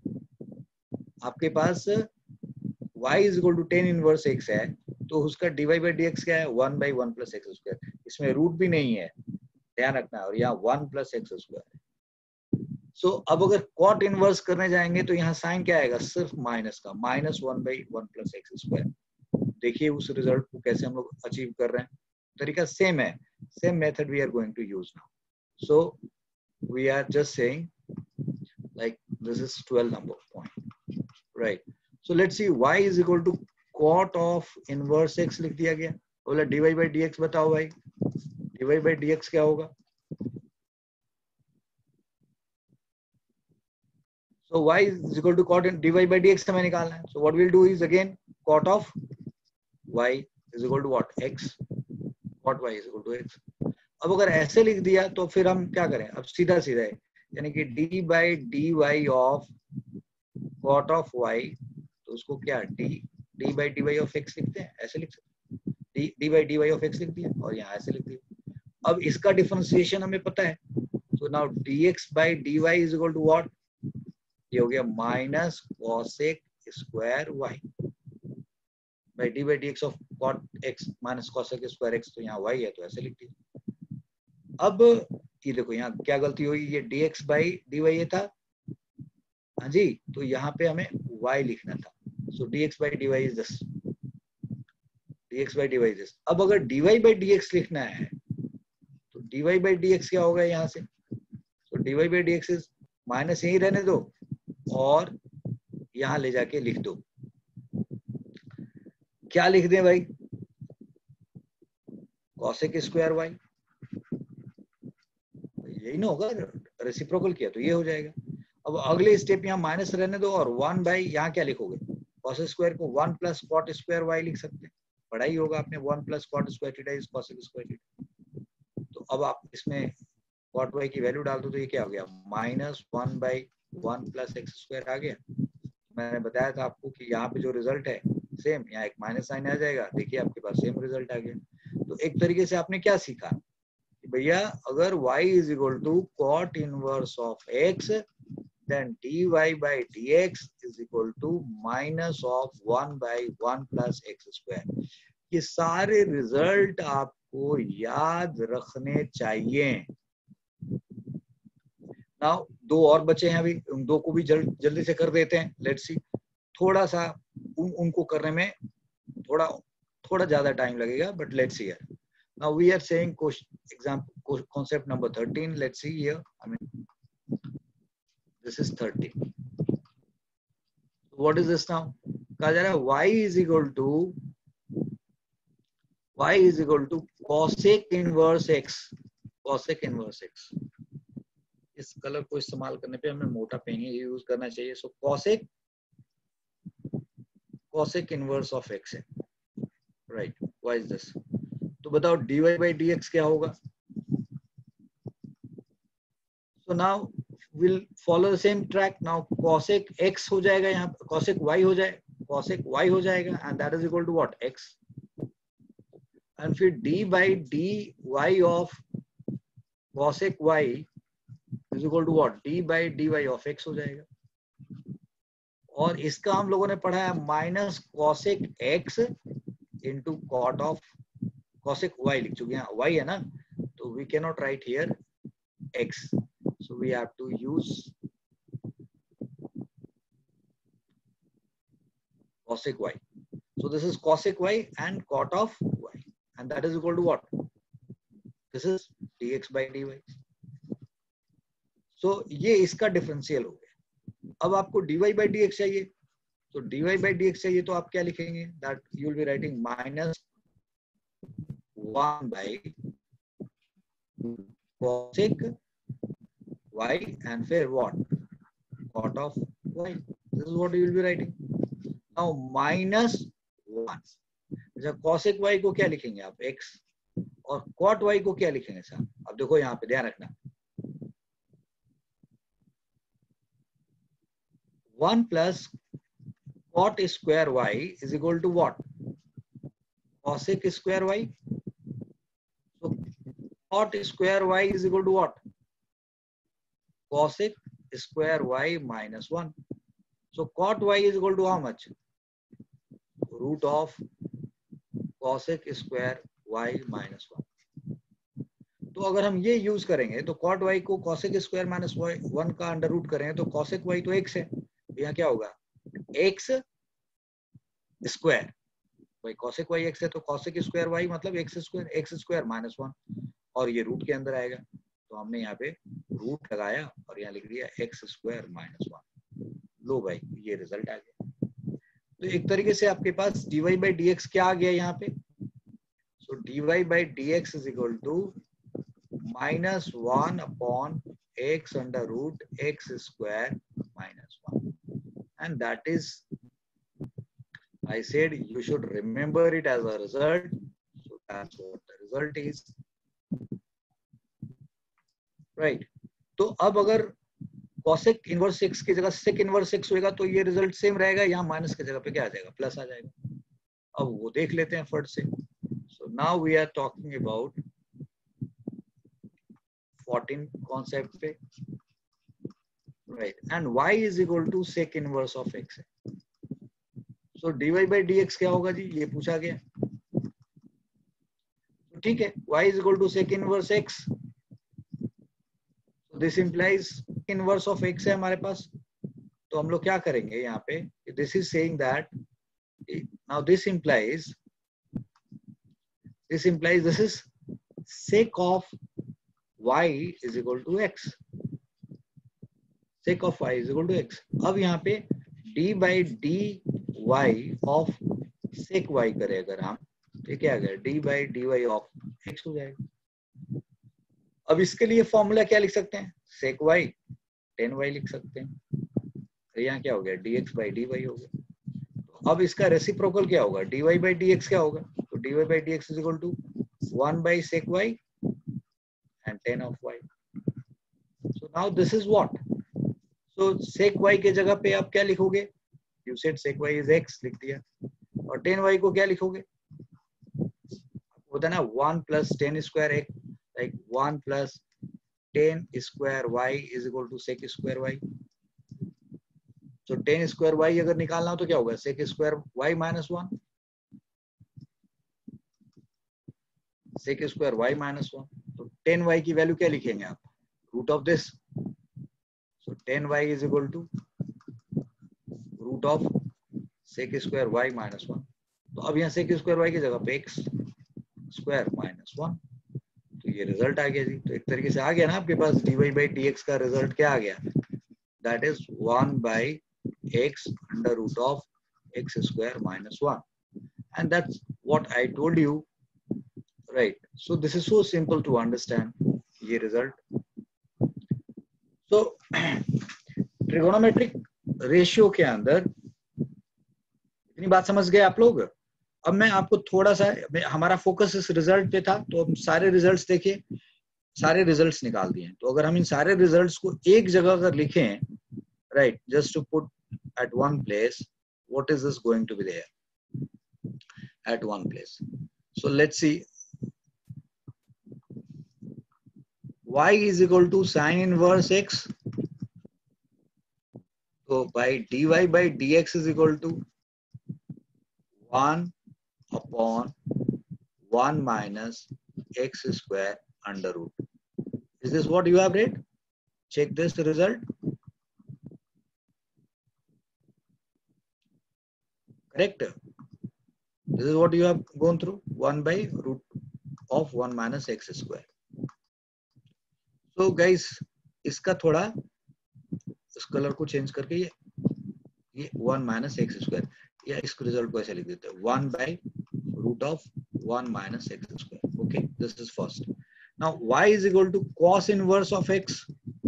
y is equal to tan inverse x है, तो उसका dy by dx क्या है? 1 by 1 plus x square। इसमें रूट भी नहीं है, ध्यान रखना, और यहाँ 1 plus x square है। सो अब अगर कॉट इनवर्स करने जाएंगे तो यहाँ साइन क्या आएगा? सिर्फ माइनस का, minus 1 by 1 plus x square. देखिए उस रिजल्ट को कैसे हम लोग अचीव कर रहे हैं। तरीका सेम है, same method we are going to use now. So we are just saying like this is 12 number point, right. So let's see y is equal to cot of inverse x लिख दिया गया। बोला dy by dx बताओ भाई, dy by dx क्या होगा? So y is equal to cot dy by dx हमें निकालना है। So what we'll do is again cot of y is equal to what? x. Cot y is equal to x. अब अगर ऐसे लिख दिया तो फिर हम क्या करें? अब सीधा सीधा है, यानी कि d by dy of cot of y, तो उसको क्या d by dy of x लिखते हैं, ऐसे लिख सकते हैं, d by dy of x लिख दिया और यहाँ ऐसे लिख दिया। अब इसका डिफरेंशिएशन हमें पता है, so now dx by dy is equal to what? ये हो गया minus cosec square y by d by d x of cot x minus cosec square x। तो यहाँ y है तो ऐसे लिख दिया। अब ये देखो यहाँ क्या गलती हुई, ये dx बाई dy ये था, हाँ जी, तो यहाँ पे हमें y लिखना था। सो dx by dy is this, dx by dy is this. अब अगर dy बाई dx लिखना है तो dy बाई dx क्या होगा यहाँ से? तो dy by dx is minus यही रहने दो और यहां ले जाके लिख दो। क्या लिख दें भाई? Cosec square y. यही ना होगा, रेसिप्रोकल किया तो ये हो जाएगा। अब अगले स्टेप यहाँ माइनस रहने दो और 1 बाई यहाँ क्या लिखोगे, कॉस स्क्वायर को 1 प्लस कॉट स्क्वायर वाई लिख सकते हैं, पढ़ा ही होगा आपने, 1 plus cot square theta is cos square theta. तो अब आप इसमें कॉट वाई की वैल्यू डाल दो तो ये क्या हो गया, minus 1 by 1 plus x square आ गया। मैंने बताया था आपको कि यहाँ पे जो रिजल्ट है सेम, यहाँ एक माइनस साइन आ जाएगा, देखिए आपके पास सेम रिजल्ट आ गया। तो एक तरीके से आपने क्या सीखा कि भैया अगर y is equal to cot inverse of x, then dy by dx is equal to minus of 1 by 1 plus x square। ये सारे रिजल्ट आपको याद रखने चाहिए। नाउ दो और बचे हैं अभी, उन दो को भी जल्दी से कर देते हैं। लेट्स सी, थोड़ा सा उनको करने में थोड़ा ज्यादा टाइम लगेगा, but let's see here. Now we are saying example concept number 13। let's see here, I mean this is 13। what is this now? कहा जा रहा है y is equal to cosec inverse x, cosec inverse x। इस colour को इस्तेमाल करने पे हमें मोटा पेन ही यूज करना चाहिए। So cosec inverse of x है, राइट, व्हाई इज दिस? तो बताओ dy by dx क्या होगा? So now will follow the same track. Now cosec x हो जाएगा, यहाँ cosec y हो जाए, cosec y हो जाएगा, and that is equal to what, x। And फिर d by dy of cosec y is equal to what, d by dy of x हो जाएगा। और इसका हम लोगों ने पढ़ा है minus cosec x into cot of cosec y, लिख चुके हैं, y है ना, तो we can not write here x, so we have to use cosec y। so this is cosec y and cot of y, and that is equal to what, this is dx by dy। so ये इसका differential हो गया। अब आपको dy by dx चाहिए, तो dy by dx चाहिए तो आप क्या लिखेंगे, that you will be writing minus 1 by cosec y and फिर what, cot of y। this is what you will be writing। now minus 1, अच्छा cosec y को क्या लिखेंगे आप, x, और cot y को क्या लिखेंगे साहब? अब देखो यहाँ पे ध्यान रखना, 1 plus cot square y is equal to what, cosec square y। so cot square y is equal to what, cosec square y minus 1। so cot y is equal to how much, root of cosec square y minus 1। तो अगर हम ये use करेंगे तो cot y को cosec square minus 1 का under root करेंगे तो cosec y तो x है, तो यहाँ क्या होगा, x स्क्वायर, भाई cosec y x है तो cosec स्क्वायर y मतलब x स्क्वायर माइनस 1, और ये रूट के अंदर आएगा, तो हमने यहाँ पे रूट लगाया और यहाँ लिख दिया x स्क्वायर माइनस 1। लो भाई ये रिजल्ट आ गया। तो एक तरीके से आपके पास dy by dx क्या आ गया यहाँ पे, सो dy by dx is equal to minus 1 upon x under root x square minus 1, and that is, I said you should remember it as a result, so that's what the result is, right। तो अब अगर cosec inverse x की जगह sec inverse x होगा तो ये result same रहेगा, यहाँ माइनस की जगह पे क्या आ जाएगा, प्लस आ जाएगा। अब वो देख लेते हैं फट से। So now we are talking about 14 concept पे, right, and y is equal to sec inverse of x है। सो dy by dx क्या होगा जी, ये पूछा गया, तो ठीक है, y is equal to sec inverse x, this implies inverse of x है हमारे पास, तो हम लोग क्या करेंगे यहाँ पे, this is saying that, now this implies this is sec of y is equal to x, sec of y is equal to x। अब यहाँ पे d by dy of sec y करें अगर हम, तो क्या आ गया, d by dy of x हो जाएगा। अब इसके लिए फॉर्मूला क्या लिख सकते हैं, सेक वाई टेन वाई लिख सकते हैं। तो यहाँ क्या हो गया, dx बाई dy हो गया। तो अब इसका रेसिप्रोकल क्या होगा, dy बाई dx क्या होगा, तो dy by dx is equal to 1 by sec y and tan of y. So now this is what, so sec y के जगह पे आप क्या लिखोगे, you said sec y is x लिख दिया, और टेन वाई को क्या लिखोगे, होता है ना 1 plus tan square x, like 1 plus tan square y is equal to sec square y. तो टेन स्क्वायर वाई अगर निकालना हो तो क्या होगा, sec square y minus 1, sec square y minus 1। तो टेन वाई की वैल्यू क्या लिखेंगे आप, root of this, so tan y is equal to root of sec square y minus 1। तो अब यहाँ सेक स्क्वायर वाई की जगह पे एक्स स्क्वायर माइनस 1, तो ये रिजल्ट आ गया जी। तो एक तरीके से आ गया ना आपके पास dy बाई dx का रिजल्ट क्या आ गया, that is 1 by x under root of x square minus 1, and that's what I told you, right. So this is so simple to understand ये रिजल्ट। सो ट्रिगोनोमेट्रिक रेशियो के अंदर इतनी बात समझ गए आप लोग। अब मैं आपको थोड़ा सा, हमारा फोकस इस रिजल्ट पे था, तो हम सारे रिजल्ट्स देखिए, सारे रिजल्ट्स निकाल दिए। तो अगर हम इन सारे रिजल्ट्स को एक जगह अगर लिखें, right, just to put at one place, what is this going to be there at one place? So let's see, y is equal to sin inverse x, so by dy by dx is equal to 1 upon 1 minus x square under root. Is this what you have read? Check this result. Correct? This is what you have gone through, 1 by root of 1 minus x square. So guys, इसका थोड़ा इस colour को change करके ये 1 minus x square, या इस result को ऐसे लिख देते हैं 1 by root of 1 minus x square. Okay, this is first. Now y is equal to cos inverse of x,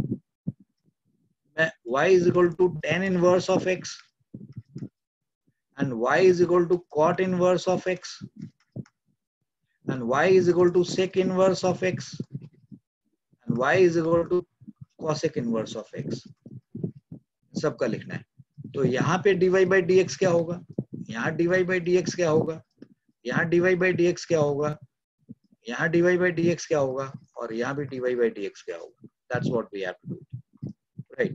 y is equal to tan inverse of x, and y is equal to cot inverse of x, and y is equal to sec inverse of x, and y is equal to cosec inverse of x, सबका लिखना है। तो यहाँ पे dy by dx क्या होगा, यहाँ dy by dx क्या होगा, यहाँ dy by dx क्या होगा, यहाँ dy by dx क्या होगा, और यहाँ भी dy by dx क्या होगा। That's what we have to do, right?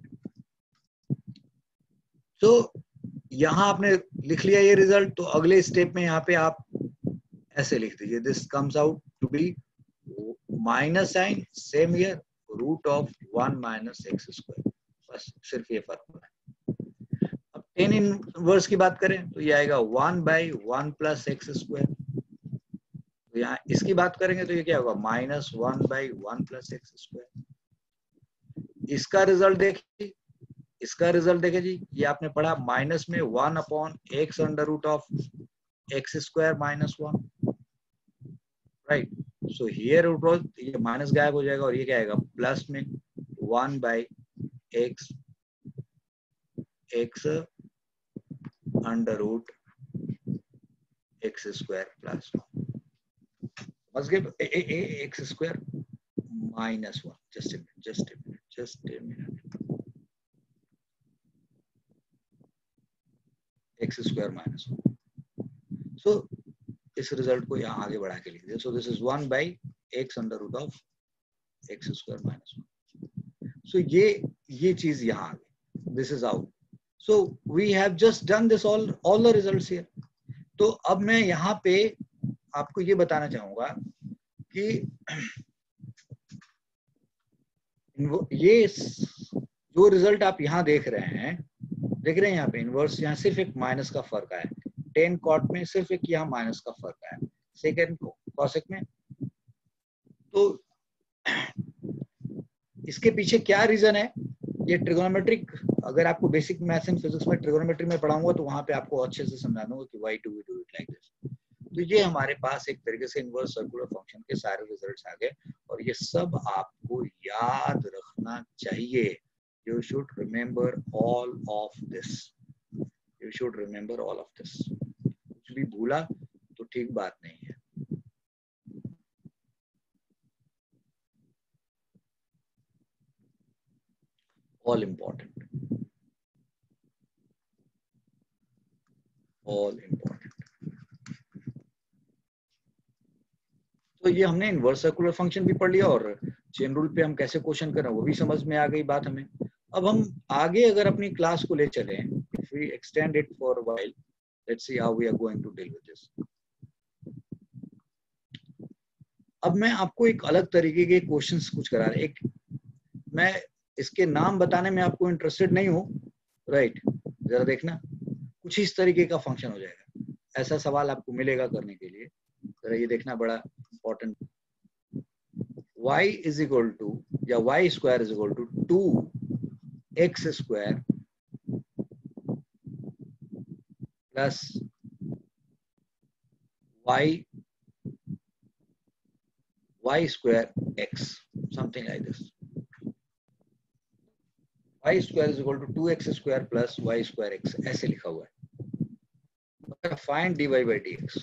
So यहाँ आपने लिख लिया ये रिजल्ट, तो अगले स्टेप में यहाँ पे आप ऐसे लिख दीजिए, this comes out to be minus sine same here root of 1 minus x square, बस सिर्फ ये फर्क होना है। अब टेन इनवर्स की बात करें तो ये आएगा 1 बाई 1 प्लस एक्स स्क्वायर, तो यहाँ इसकी बात करेंगे तो ये क्या होगा, minus 1 by 1 plus x square. इसका रिजल्ट देखिए, इसका रिजल्ट देखे जी, ये आपने पढ़ा माइनस में 1 upon x under root of x square minus 1, right. So here ये माइनस गायब हो जाएगा और ये क्या आएगा, प्लस में 1 by x x under root x square plus 1, समझ गए, x square minus 1, just a minute, x square minus 1। So इस रिजल्ट को यहाँ आगे बढ़ा के लिख दिया, so this is 1 by x under root of x square minus 1। So ये चीज यहाँ आ गई, this is out. So we have just done this all the results here. तो अब मैं यहाँ पे आपको ये बताना चाहूंगा कि ये जो रिजल्ट आप यहाँ देख रहे हैं यहाँ पे इनवर्स, यहाँ सिर्फ एक माइनस का फर्क आया, 10 कॉट में सिर्फ एक यहाँ माइनस का फर्क आया, सेकेंड कॉसेक में। तो इसके पीछे क्या रीजन है, ये ट्रिगोनोमेट्रिक, अगर आपको बेसिक मैथ्स एंड फिजिक्स में ट्रिगोनोमेट्री में पढ़ाऊंगा तो वहां पे आपको अच्छे से समझा दूंगा कि why do we do it like this. तो ये हमारे पास एक तरीके से इनवर्स सर्कुलर फंक्शन के सारे रिजल्ट्स आ गए और ये सब आपको याद रखना चाहिए. You should remember all of this. You should remember all of this. कुछ भी भूला तो ठीक बात नहीं है. All important, all important. तो ये हमने इनवर्स सर्कुलर फंक्शन भी पढ़ लिया और चेन रूल पे हम कैसे क्वेश्चन करें वो भी समझ में आ गई बात हमें. अब हम आगे अगर अपनी क्लास को ले चलें, if we extend it for a while, let's see how we are going to deal with this. अब मैं आपको एक अलग तरीके के क्वेश्चंस कुछ करा रहा. एक मैं इसके नाम बताने में आपको इंटरेस्टेड नहीं हूँ, राइट? जरा देखना, कुछ इस तरीके का फंक्शन हो जाएगा. ऐसा सवाल आपको मिलेगा करने के लिए. जरा ये देखना, बड़ा important. y is equal to या y square is equal to 2x square plus y square x, something like this. y square is equal to 2x square plus y square x, ऐसे लिखा हुआ है. Find dy by dx.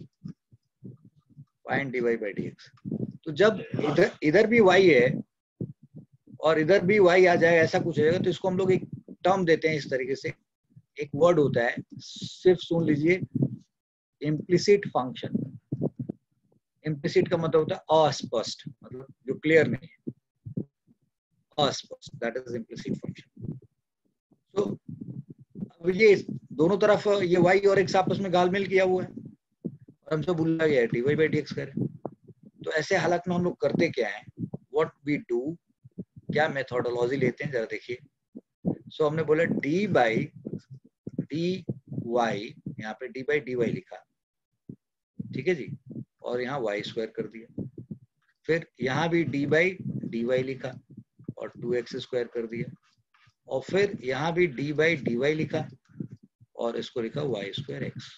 Find dy by dx. तो जब इधर भी y है और इधर भी y आ जाए, ऐसा कुछ हो जाएगा, तो इसको हम लोग एक टर्म देते हैं इस तरीके से. एक वर्ड होता है, सिर्फ सुन लीजिए, इम्प्लिसिट फंक्शन. इम्प्लिसिट का मतलब होता है अस्पष्ट, मतलब जो क्लियर नहीं है, अस्पष्ट. That is implicit function. तो अब ये दोनों तरफ ये y और x आपस में गालमेल किया हुआ है और हमसे बोला गया है dy by dx करें. तो ऐसे हालत में हम लोग करते क्या है, व्हाट वी डू, क्या मेथोडोलॉजी लेते हैं, जरा देखिए. सो हमने बोला d by dy, यहाँ पे d by dy लिखा, ठीक है जी, और यहाँ y स्क्वायर कर दिया. फिर यहाँ भी d by dy लिखा और 2x स्क्वायर कर दिया. और फिर यहाँ भी d by dy लिखा और इसको लिखा y स्क्वायर x.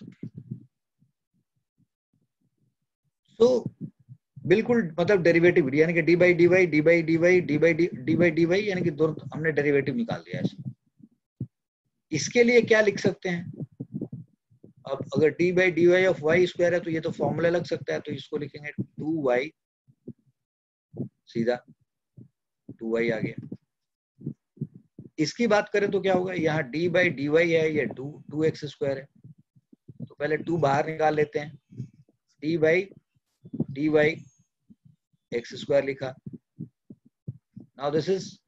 तो बिल्कुल मतलब डेरिवेटिव, यानी कि d by dy, d by dy, d by dy, यानी कि दोनों हमने डेरिवेटिव निकाल दिया है. इसके लिए क्या लिख सकते हैं, अब अगर d by dy of y square है तो ये तो फॉर्मूला लग सकता है, तो इसको लिखेंगे 2y, सीधा 2y आ गया. इसकी बात करें तो क्या होगा, यहाँ d by dy है, ये 2x स्क्वायर है, तो पहले 2 बाहर निकाल लेते हैं. d by dy x square लिखा. Now this is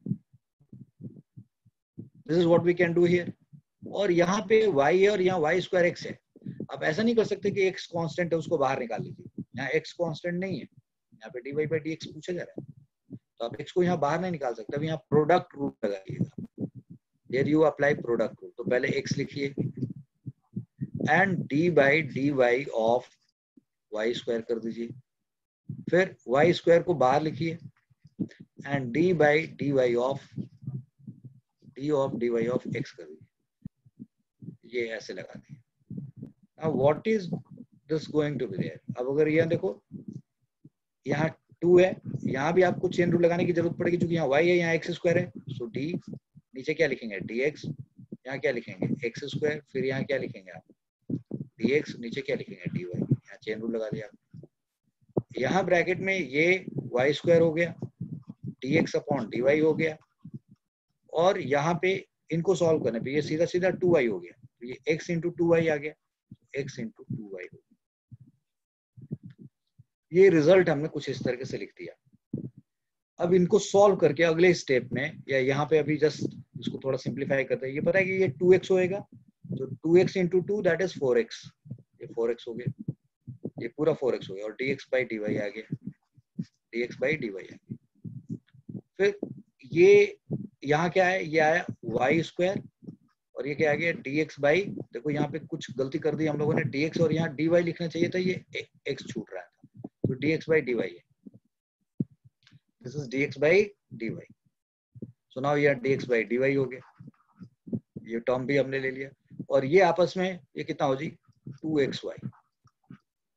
what we can do here. और यहाँ पे y है और यहाँ y स्क्वायर x है. आप ऐसा नहीं कर सकते कि x कांस्टेंट है उसको बाहर निकाल लीजिए. यहाँ x कांस्टेंट नहीं है, यहाँ पे dy by dx पूछा जा रहा है, तो आप x को यहाँ बाहर नहीं निकाल सकते. अब यहाँ प्रोडक्ट रूल लगाइएगा. Here you apply product rule. तो पहले x लिखिए and d by dy of y square कर दीजिए. फिर y स्क्वायर को बाहर लिखिए and d by dy of dy of x कर दीजिए. ये ऐसे लगा दिए. Now what is this going to be there? अब अगर ये देखो, यहाँ 2 है, यहाँ भी आपको चेन रूल लगाने की जरूरत पड़ेगी क्योंकि यहाँ y है, यहाँ x स्क्वायर है. सो d नीचे क्या लिखेंगे dx, यहाँ क्या लिखेंगे x स्क्वायर, फिर यहाँ क्या लिखेंगे आप dx, नीचे क्या लिखेंगे dy. यहाँ चेन रूल लगा दिया. यहाँ ब्रैकेट में ये y स्क्वायर हो गया, dx अपॉन dy हो गया, और यहाँ पे इनको सॉल्व करने पे ये सीधा सीधा 2y हो गया. तो ये x इंटू 2y आ गया, x इंटू 2y हो गया. ये रिजल्ट हमने कुछ इस तरीके से लिख दिया. अब इनको सॉल्व करके अगले स्टेप में, या यहाँ पे अभी जस्ट इसको थोड़ा सिंप्लीफाई करते हैं. ये पता है कि ये 2x होएगा, तो 2x into 2 that is 4x. ये 4x हो गया, ये पूरा 4x हो गया, और dx बाई dy आ गया, dx बाई dy आ गया. फिर ये यहाँ क्या है, ये आया y स्क्वायर, और ये क्या आ गया dx बाई, देखो यहाँ पे कुछ गलती कर दी हम लोगों ने, dx और यहाँ dy लिखना चाहिए था, ये x छूट रहा था, तो dx बाई dy है. This is dx by dy. So now ये dx बाई dy हो गया, ये टर्म भी हमने ले लिया, और ये आपस में ये कितना हो जी 2xy.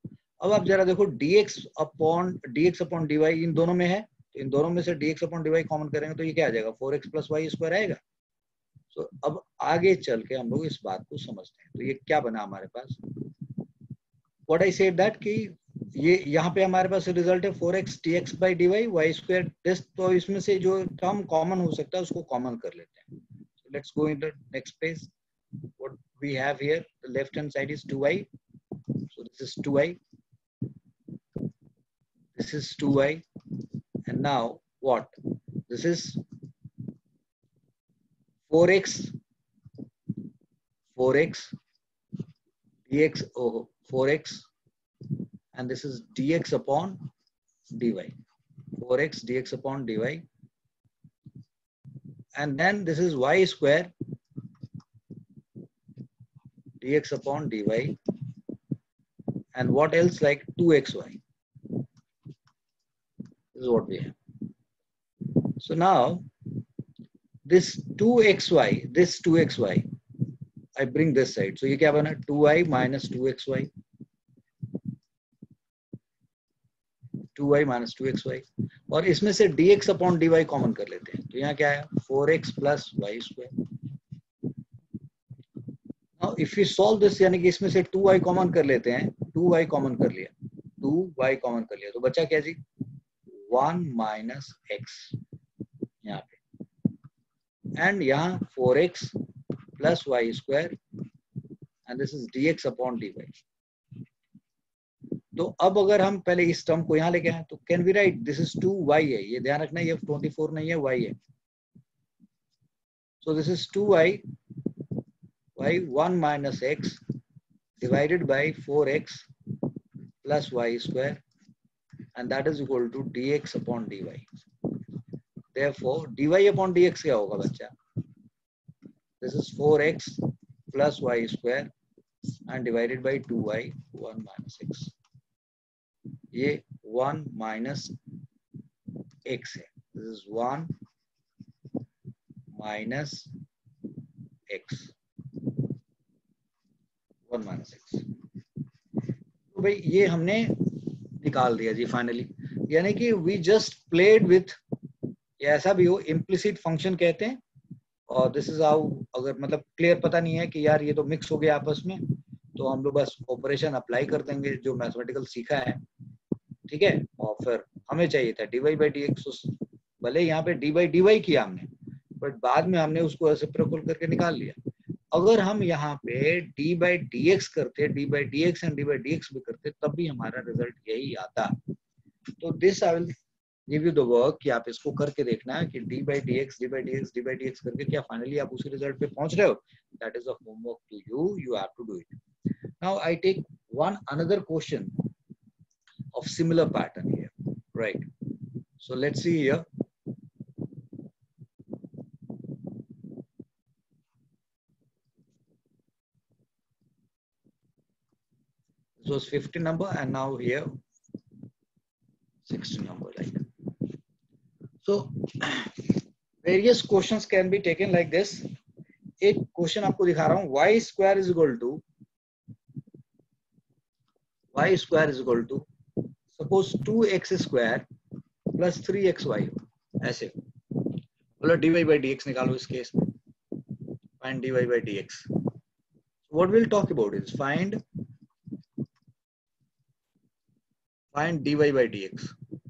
अब आप जरा देखो dx अपॉन dy इन दोनों में है, तो इन दोनों में से dx अपॉन dy कॉमन करेंगे तो ये क्या आ जाएगा 4x प्लस वाई स्क्वायर आएगा। तो अब आगे चल के हम लोग इस बात को समझते हैं। तो ये क्या बना हमारे पास, व्हाट आई सेड दैट कि ये यहाँ पे हमारे पास रिजल्ट है 4x dx by dy y square this, तो इसमें से जो टर्म कॉमन हो सकता है उसको कॉमन कर लेते हैं। Let's go in the next page. What we have here, the left hand side is 2y, so this is 2y, this is 2y, and now what, this is 4x dx, oh 4x, and this is dx upon dy, 4x dx upon dy, and then this is y square dx upon dy, and what else, like 2xy. This is what we have. So now this 2xy, I bring this side, so ये क्या बना 2y minus 2xy, 2y minus 2xy, और इसमें से dx upon dy common कर लेते हैं, तो यहाँ क्या है 4x plus y square. Now if we solve this, यानी कि इसमें से 2y कॉमन कर लेते हैं, 2y कॉमन कर लिया, 2y कॉमन कर लिया, तो बचा क्या जी 1 minus x यहाँ पे, एंड यहाँ 4x plus y square, and this is dx upon dy. तो अब अगर हम पहले इस टर्म को यहाँ लेके आए तो can we write this is 2y है, ये ध्यान रखना ये 24 नहीं है y है, so this is 2y y 1 minus x divided by 4x plus y square, and that is equal to dx upon dy. Therefore dy upon dx क्या होगा बच्चा, this is 4x plus y square and divided by 2y 1 minus x, ये 1 minus x है, this is 1 minus x, 1 minus x. तो भाई ये हमने निकाल दिया जी फाइनली, यानी कि we just played with, ऐसा भी हो इम्प्लिसिट फंक्शन कहते हैं, और दिस इज हाउ, अगर मतलब क्लियर पता नहीं है कि यार ये तो मिक्स हो गया आपस में, तो हम लोग बस ऑपरेशन अप्लाई कर देंगे जो मैथमेटिकल सीखा है, ठीक है, और फिर हमें चाहिए था dy बाई dx, भले यहाँ पे d बाई dy किया हमने, बट बाद में हमने उसको रेसिप्रोकल करके निकाल लिया। अगर हम यहाँ पे d बाई dx करते, d by dx and d by dx भी करते, तब भी हमारा रिजल्ट यही आता। तो this I will give you the work कि आप इसको करके देखना है कि d by dx करके क्या फाइनली आप उसी रिजल्ट पे पहुंच रहे हो। That is a homework to you, you have to do it. Now I take one another question of similar pattern here, right? So let's see here. This was 50 number and now here 60 number, right? So various questions can be taken like this. एक question आपको दिखा रहा हूं, y square is equal to suppose 2x square plus 3xy, ऐसे बोलो dy by dx निकालो इस case में, find dy by dx. What we'll talk about is find dy by dx,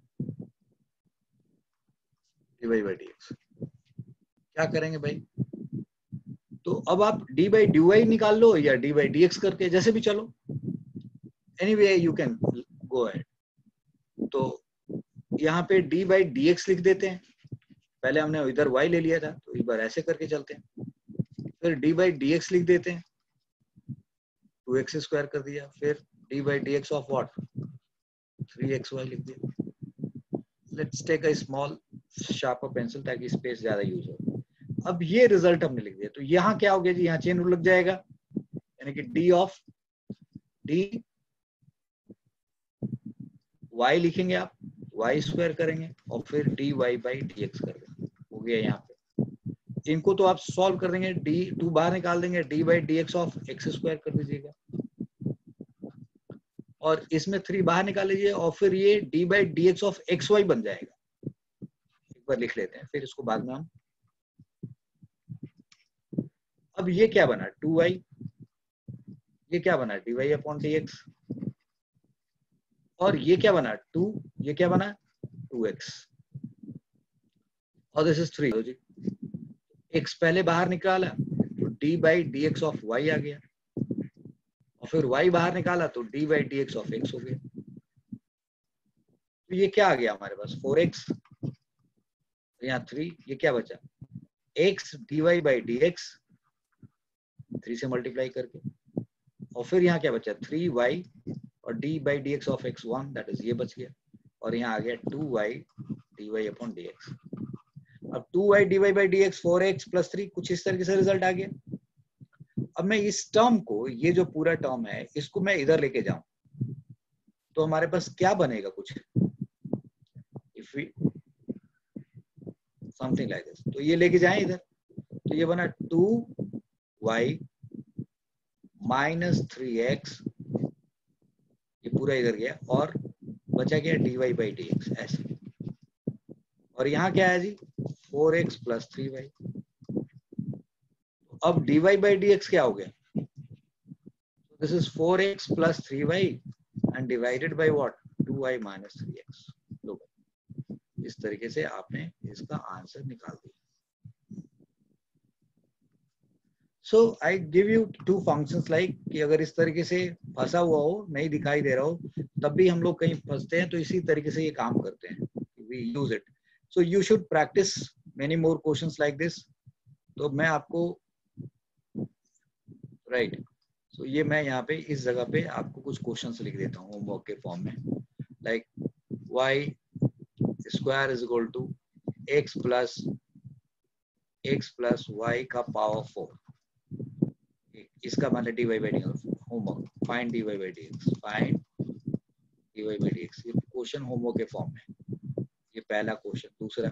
क्या करेंगे भाई, तो अब आप d by dy निकाल लो या d by dx करके, जैसे भी चलो, anyway you can go ahead. तो यहाँ पे d by dx लिख देते हैं, पहले हमने इधर y ले लिया था तो एक बार ऐसे करके चलते हैं, फिर d by dx लिख देते हैं, 2x स्क्वायर कर दिया, फिर d by dx of what 3xy लिख दिया। Let's take a small sharper pencil ताकि स्पेस ज्यादा यूज हो। अब ये रिजल्ट हमने लिख दिया, तो यहाँ क्या हो गया जी, यहाँ चेन रूल लग जाएगा, यानी कि d ऑफ d y लिखेंगे आप, y स्क्वायर करेंगे और फिर dy बाई dx कर देंगे, हो गया यहाँ पे। इनको तो आप सॉल्व कर देंगे, d2 बाहर निकाल देंगे, d by dx of x square कर दीजिएगा, और इसमें 3 बाहर निकाल लीजिए और फिर ये d by d x of x y बन जाएगा। एक बार लिख लेते हैं, फिर इसको बाद में हम, अब ये क्या बना 2y, ये क्या बना dy अपॉन dx, और ये क्या बना 2, ये क्या बना 2x, और दिस इज 3 जी। x पहले बाहर निकाला तो d by d x of y आ गया, और फिर y बाहर निकाला तो d by d x of x हो गया। तो ये क्या आ गया हमारे पास 4x, तो यहाँ 3, ये क्या बचा x dy by d x 3 से मल्टीप्लाई करके, और फिर यहाँ क्या बचा 3y और d by d x of x 1, that is ये बच गया, और यहाँ आ गया 2y dy अपॉन dx। अब 2y dy by dx 4x plus 3, कुछ इस तरीके से रिजल्ट आ गया। अब मैं इस टर्म को, ये जो पूरा टर्म है, इसको मैं इधर लेके जाऊं तो हमारे पास क्या बनेगा कुछ, if we something like this, तो ये लेके जाएं इधर, तो ये बना 2y माइनस 3x, ये पूरा इधर गया, और बचा गया dy बाई डी एक्स ऐसे, और यहाँ क्या है जी 4x प्लस 3y। अब dy बाई डी एक्स क्या हो गया, this is 4x plus 3y and divided by what 2y minus 3x। लो इस तरीके से आपने इसका आंसर निकाल दिया। So I give you 2 functions like कि अगर इस तरीके से फंसा हुआ हो, नहीं दिखाई दे रहा हो, तब भी हम लोग कहीं फंसते हैं, तो इसी तरीके से ये काम करते हैं, we use it. So you should practice many more questions like this. तो मैं आपको राइट, सो ये मैं यहाँ पे इस जगह पे आपको कुछ क्वेश्चंस लिख देता हूँ होमवर्क के फॉर्म में, like y square is equal to x plus y का पावर 4, इसका मतलब dy by d x. Homework find dy by d x, find dy by d x, ये क्वेश्चन होमवर्क के फॉर्म में, ये पहला क्वेश्चन। दूसरा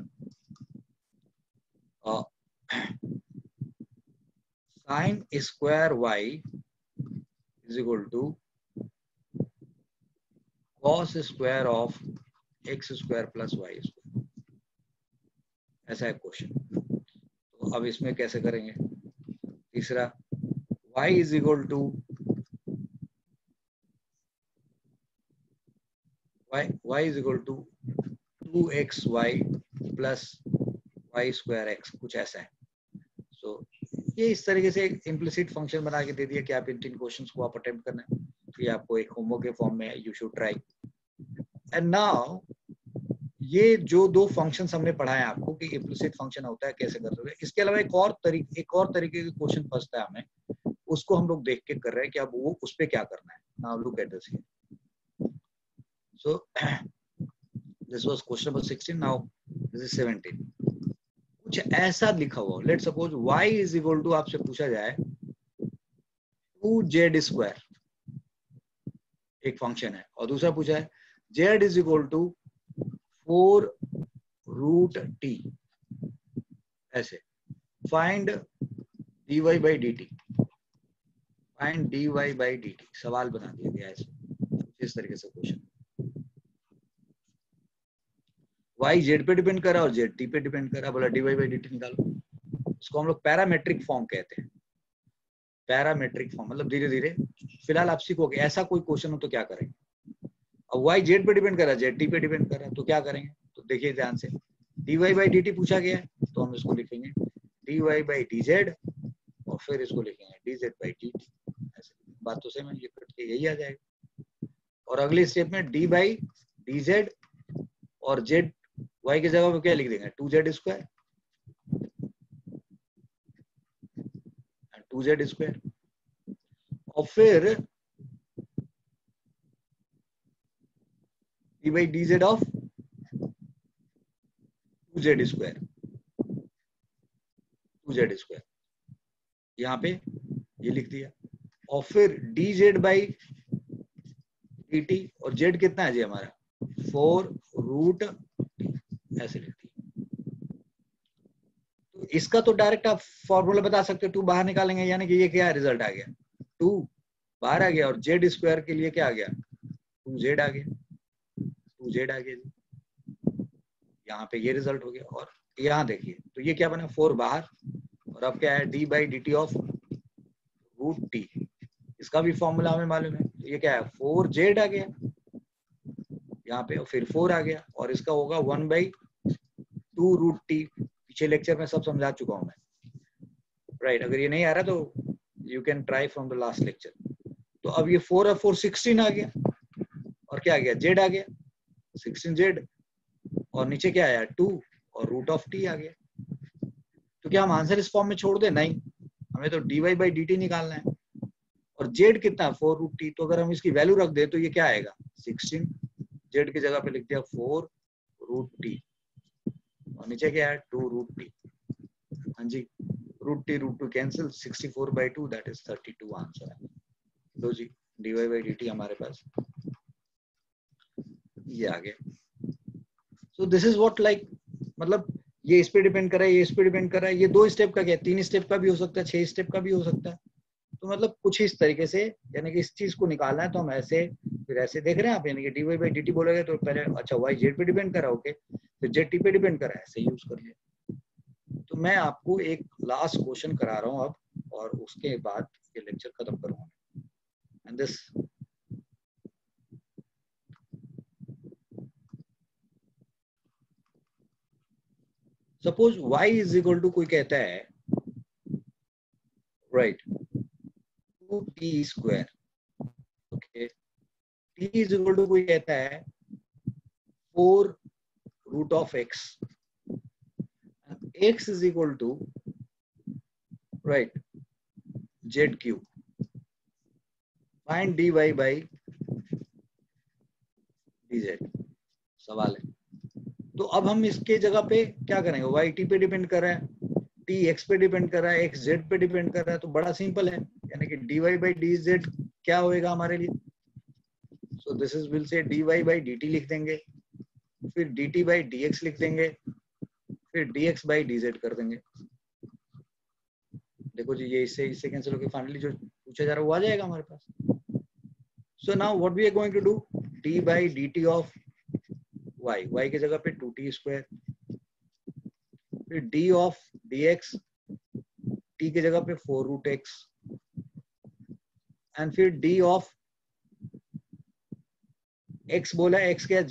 sine square y is equal to cos square of x square plus y square, ऐसा है question. तो अब इसमें कैसे करेंगे। तीसरा y is equal to y is equal to 2xy plus y square x, कुछ ऐसा है। सो ये इस तरीके से एक इम्प्लिसिट फंक्शन बना के दे दिया कि आप इन 3 क्वेश्चंस को आप अटेम्प्ट करना है, तो ये आपको एक होमवर्क के फॉर्म में, you should try. And now ये जो 2 फंक्शंस हमने पढ़ा है आपको कि इम्प्लिसिट फंक्शन होता है कैसे करते हैं, इसके अलावा एक और तरीके के क्वेश्चन फंसता है हमें, उसको हम लोग देख के कर रहे हैं कि अब वो उस पे क्या करना है। Now look at this here. So this was question number 16, now this is 17। कुछ ऐसा लिखा हुआ, let suppose y is equal to, आपसे पूछा जाए 2z स्क्वायर, एक फंक्शन है, और दूसरा पूछा है z is equal to 4 root t, ऐसे find dy by d t, find dy by d t, सवाल बना दिया गया ऐसे, इस तरीके से क्वेश्चन। y z पे डिपेंड कर रहा है और z t पे डिपेंड कर रहा है, बोला dy बाई डी टी निकालो। इसको हम लोग पैरामेट्रिक फॉर्म कहते हैं। पैरामेट्रिक फॉर्म मतलब धीरे धीरे, फिलहाल आप सीखोगे। ऐसा कोई क्वेश्चन हो तो क्या करेंगे, अब y z पे डिपेंड कर रहा है, z t पे डिपेंड कर रहा है, तो क्या करेंगे, तो देखिए ध्यान से, dy बाई डी टी पूछा गया है, तो हम इसको लिखेंगे dy बाई डी जेड, और फिर इसको लिखेंगे dz बाई डी टी, ऐसे बात तो सेम है, ये कट के यही आ जाएगा। और अगले स्टेप में d बाई डी जेड और z y की जगह पे क्या लिख देंगे 2z स्क्वायर, 2z स्क्वायर, और फिर d by d z of 2z square, 2z square यहाँ पे ये लिख दिया, और फिर dz बाई dt, और z कितना है जी हमारा 4 रूट t, ऐसे लिख दिया। तो इसका तो डायरेक्ट आप फॉर्मूला बता सकते हो, 2 बाहर निकालेंगे, यानी कि ये क्या रिजल्ट आ गया 2 बाहर आ गया, और z स्क्वायर के लिए क्या आ गया 2z आ गया, 2z आ गया जी। यहाँ पे ये रिजल्ट हो गया। और यहाँ देखिए तो ये क्या बना, 4 बाहर, और अब क्या है, d by d t of root t, इसका भी फॉर्मूला हमें मालूम है। तो ये क्या है, 4z आ गया यहाँ पे, और फिर 4 आ गया, और इसका होगा 1/2 रूट टी। पिछले लेक्चर में सब समझा चुका हूं मैं, राइट। अगर ये नहीं आ रहा तो you can try from the last lecture. तो अब ये 4 और 4 16 आ गया, और क्या आ गया, z आ गया, 16z, और नीचे क्या आया, 2, और रूट ऑफ t आ गया। तो क्या हम आंसर इस फॉर्म में छोड़ दें, नहीं, हमें तो dy बाई डी टी निकालना है, और z कितना, 4 रूट टी। तो अगर हम इसकी वैल्यू रख दें तो ये क्या आएगा, 16, z की जगह पे लिख दिया 4 रूट टी, और नीचे क्या है, 2 रूट टी। हाँ जी, root two cancel, 64/2 that is 32 answer है। लो जी, dy बाई डी टी हमारे पास ये आ गया। So this is what like, मतलब ये इस पे डिपेंड कर रहा है, ये इस पे डिपेंड कर रहा है, ये 2 स्टेप का क्या, 3 स्टेप का भी हो सकता है, 6 स्टेप का भी हो सकता है। तो मतलब कुछ इस तरीके से, यानी कि इस चीज को निकालना है तो हम ऐसे, फिर ऐसे देख रहे हैं आप, यानी कि dy बाई डी टी बोलोगे तो पहले अच्छा y z पे डिपेंड कर रहा है, ओके, फिर z t पे डिपेंड कर रहा है, ऐसे यूज कर लिया। तो मैं आपको एक लास्ट क्वेश्चन करा रहा हूँ अब, और उसके बाद ये लेक्चर खत्म करूंगा। And this, suppose y is equal to, कोई कहता है, right, 2t square, okay, t is equal to, कोई कहता है 4 root of x, x is equal to, right, z cube, find dy by dz। सवाल है, तो अब हम इसके जगह पे क्या करेंगे, y t पे डिपेंड कर रहा है, t x पे डिपेंड कर रहा है, x z पे डिपेंड कर रहा है, तो बड़ा सिंपल है, यानी कि dy by dz क्या होएगा हमारे लिए। So this is, will say dy by dt लिख देंगे, फिर dt by dx लिख देंगे, फिर dx by dz कर देंगे। देखो जी, ये इससे कैंसिल होकर फाइनली जो पूछा जा रहा है वो आ जाएगा हमारे पास। So now what we are going to do, d by dt of y की जगह पे 2t स्क्वायर, फिर d ऑफ dx, t की जगह पे 4 रूट x, एंड फिर d ऑफ x बोला, x क्या,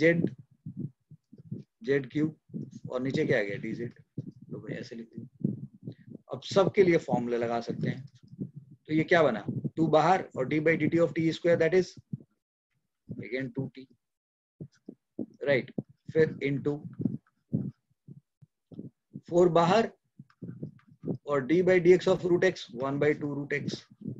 z क्यूब, और नीचे क्या आ गया, dz। तो भाई ऐसे लिख दिया। अब सबके लिए फॉर्मूला लगा सकते हैं, तो ये क्या बना, 2 बाहर, और d by dt of t square that is again 2t, right, फिर इनटू 4 बाहर, और d by dx of root x 1/2 root x,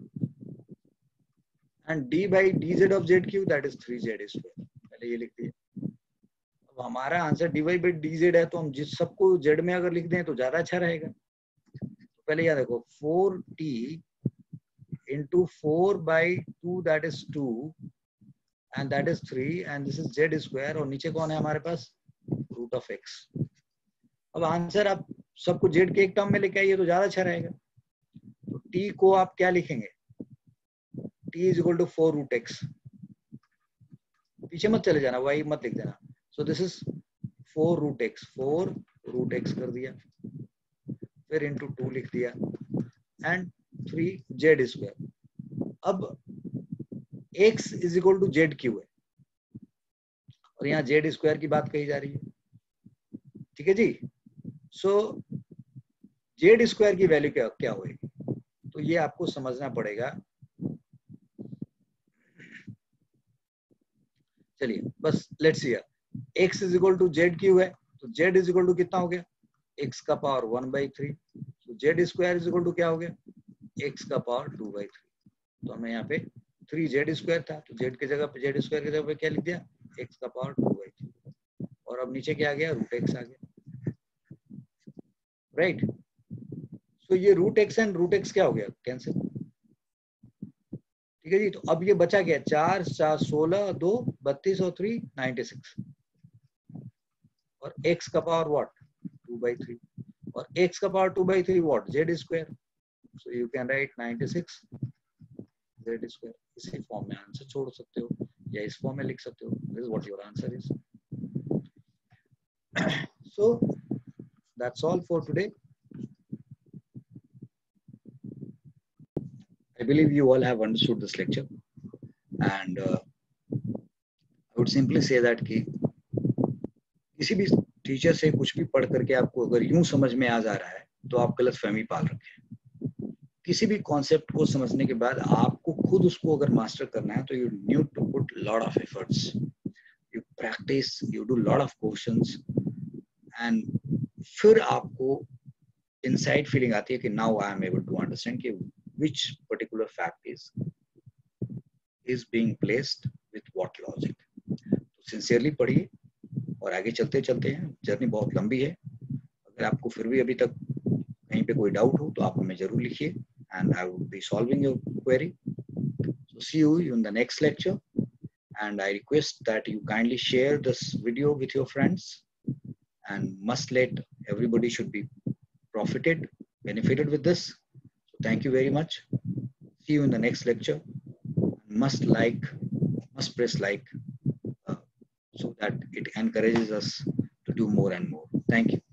and d by dz of z cube that is 3z square. पहले ये लिख दिया। अब हमारा answer dy by dz है, तो हम जिस सबको z में अगर लिख दें तो ज्यादा अच्छा रहेगा। तो पहले याद रखो, 4t into 4/2 that is 2 and that is 3 and this is z square, और नीचे कौन है हमारे पास, रूट ऑफ x। अब आंसर आप सबको z के एक टर्म में लेके आइए तो ज्यादा अच्छा रहेगा। तो t को आप क्या लिखेंगे, t is equal to 4 root x, पीछे मत चले जाना, y मत लिख देना। So this is 4 root x, 4 root x कर दिया, फिर इंटू 2 लिख दिया, एंड 3z स्क्वायर। अब x is equal to z cube है, और यहाँ जेड स्क्वायर की बात कही जा रही है, ठीक है जी। सो जेड स्क्वायर की वैल्यू क्या क्या होगी, तो ये आपको समझना पड़ेगा। चलिए बस let's see, x is equal to z cube है, तो z इज इक्वल टू कितना हो गया, x का पावर 1/3, तो z square is equal to क्या हो गया, x का पावर 2/3। तो हमें यहाँ पे 3z स्क्वायर था, तो z की जगह पे, z स्क्वायर की जगह पे क्या लिख दिया, x का पावर 2/3, और अब नीचे क्या आ गया, रूट x आ गया, राइट। सो ये root x and root x क्या हो गया, कैंसिल, ठीक है जी। तो अब ये बचा गया 4 4 16 2 32 और 3 96, और x का पावर व्हाट, 2/3, और x का power 2/3 what, z square. So you can write 96 z square. इसी फॉर्म में आंसर छोड़ सकते हो। या इस फॉर्म में लिख सकते हो. This is what your answer is. So that's all for today. I believe you all have understood this lecture, and I would simply say that कि किसी भी टीचर से कुछ भी पढ़ करके आपको अगर यूं समझ में आ जा रहा है तो आप गलत फहमी पाल रखे हैं. किसी भी कॉन्सेप्ट को समझने के बाद आपको खुद उसको अगर मास्टर करना है तो you need to put lot of efforts. You practice, you do lot of questions, and फिर आपको इनसाइड फीलिंग आती है कि now I am able to understand कि which particular fact is being placed with what logic. तो sincerely पढ़िए और आगे चलते चलते हैं. जर्नी बहुत लंबी है. अगर आपको फिर भी अभी तक कहीं पे कोई डाउट हो तो आप हमें जरूर लिखिए, and I would be solving your query. So see you in the next lecture, and I request that you kindly share this video with your friends, and must let everybody should be benefited with this. So thank you very much. See you in the next lecture. Must press like so that it encourages us to do more and more. Thank you.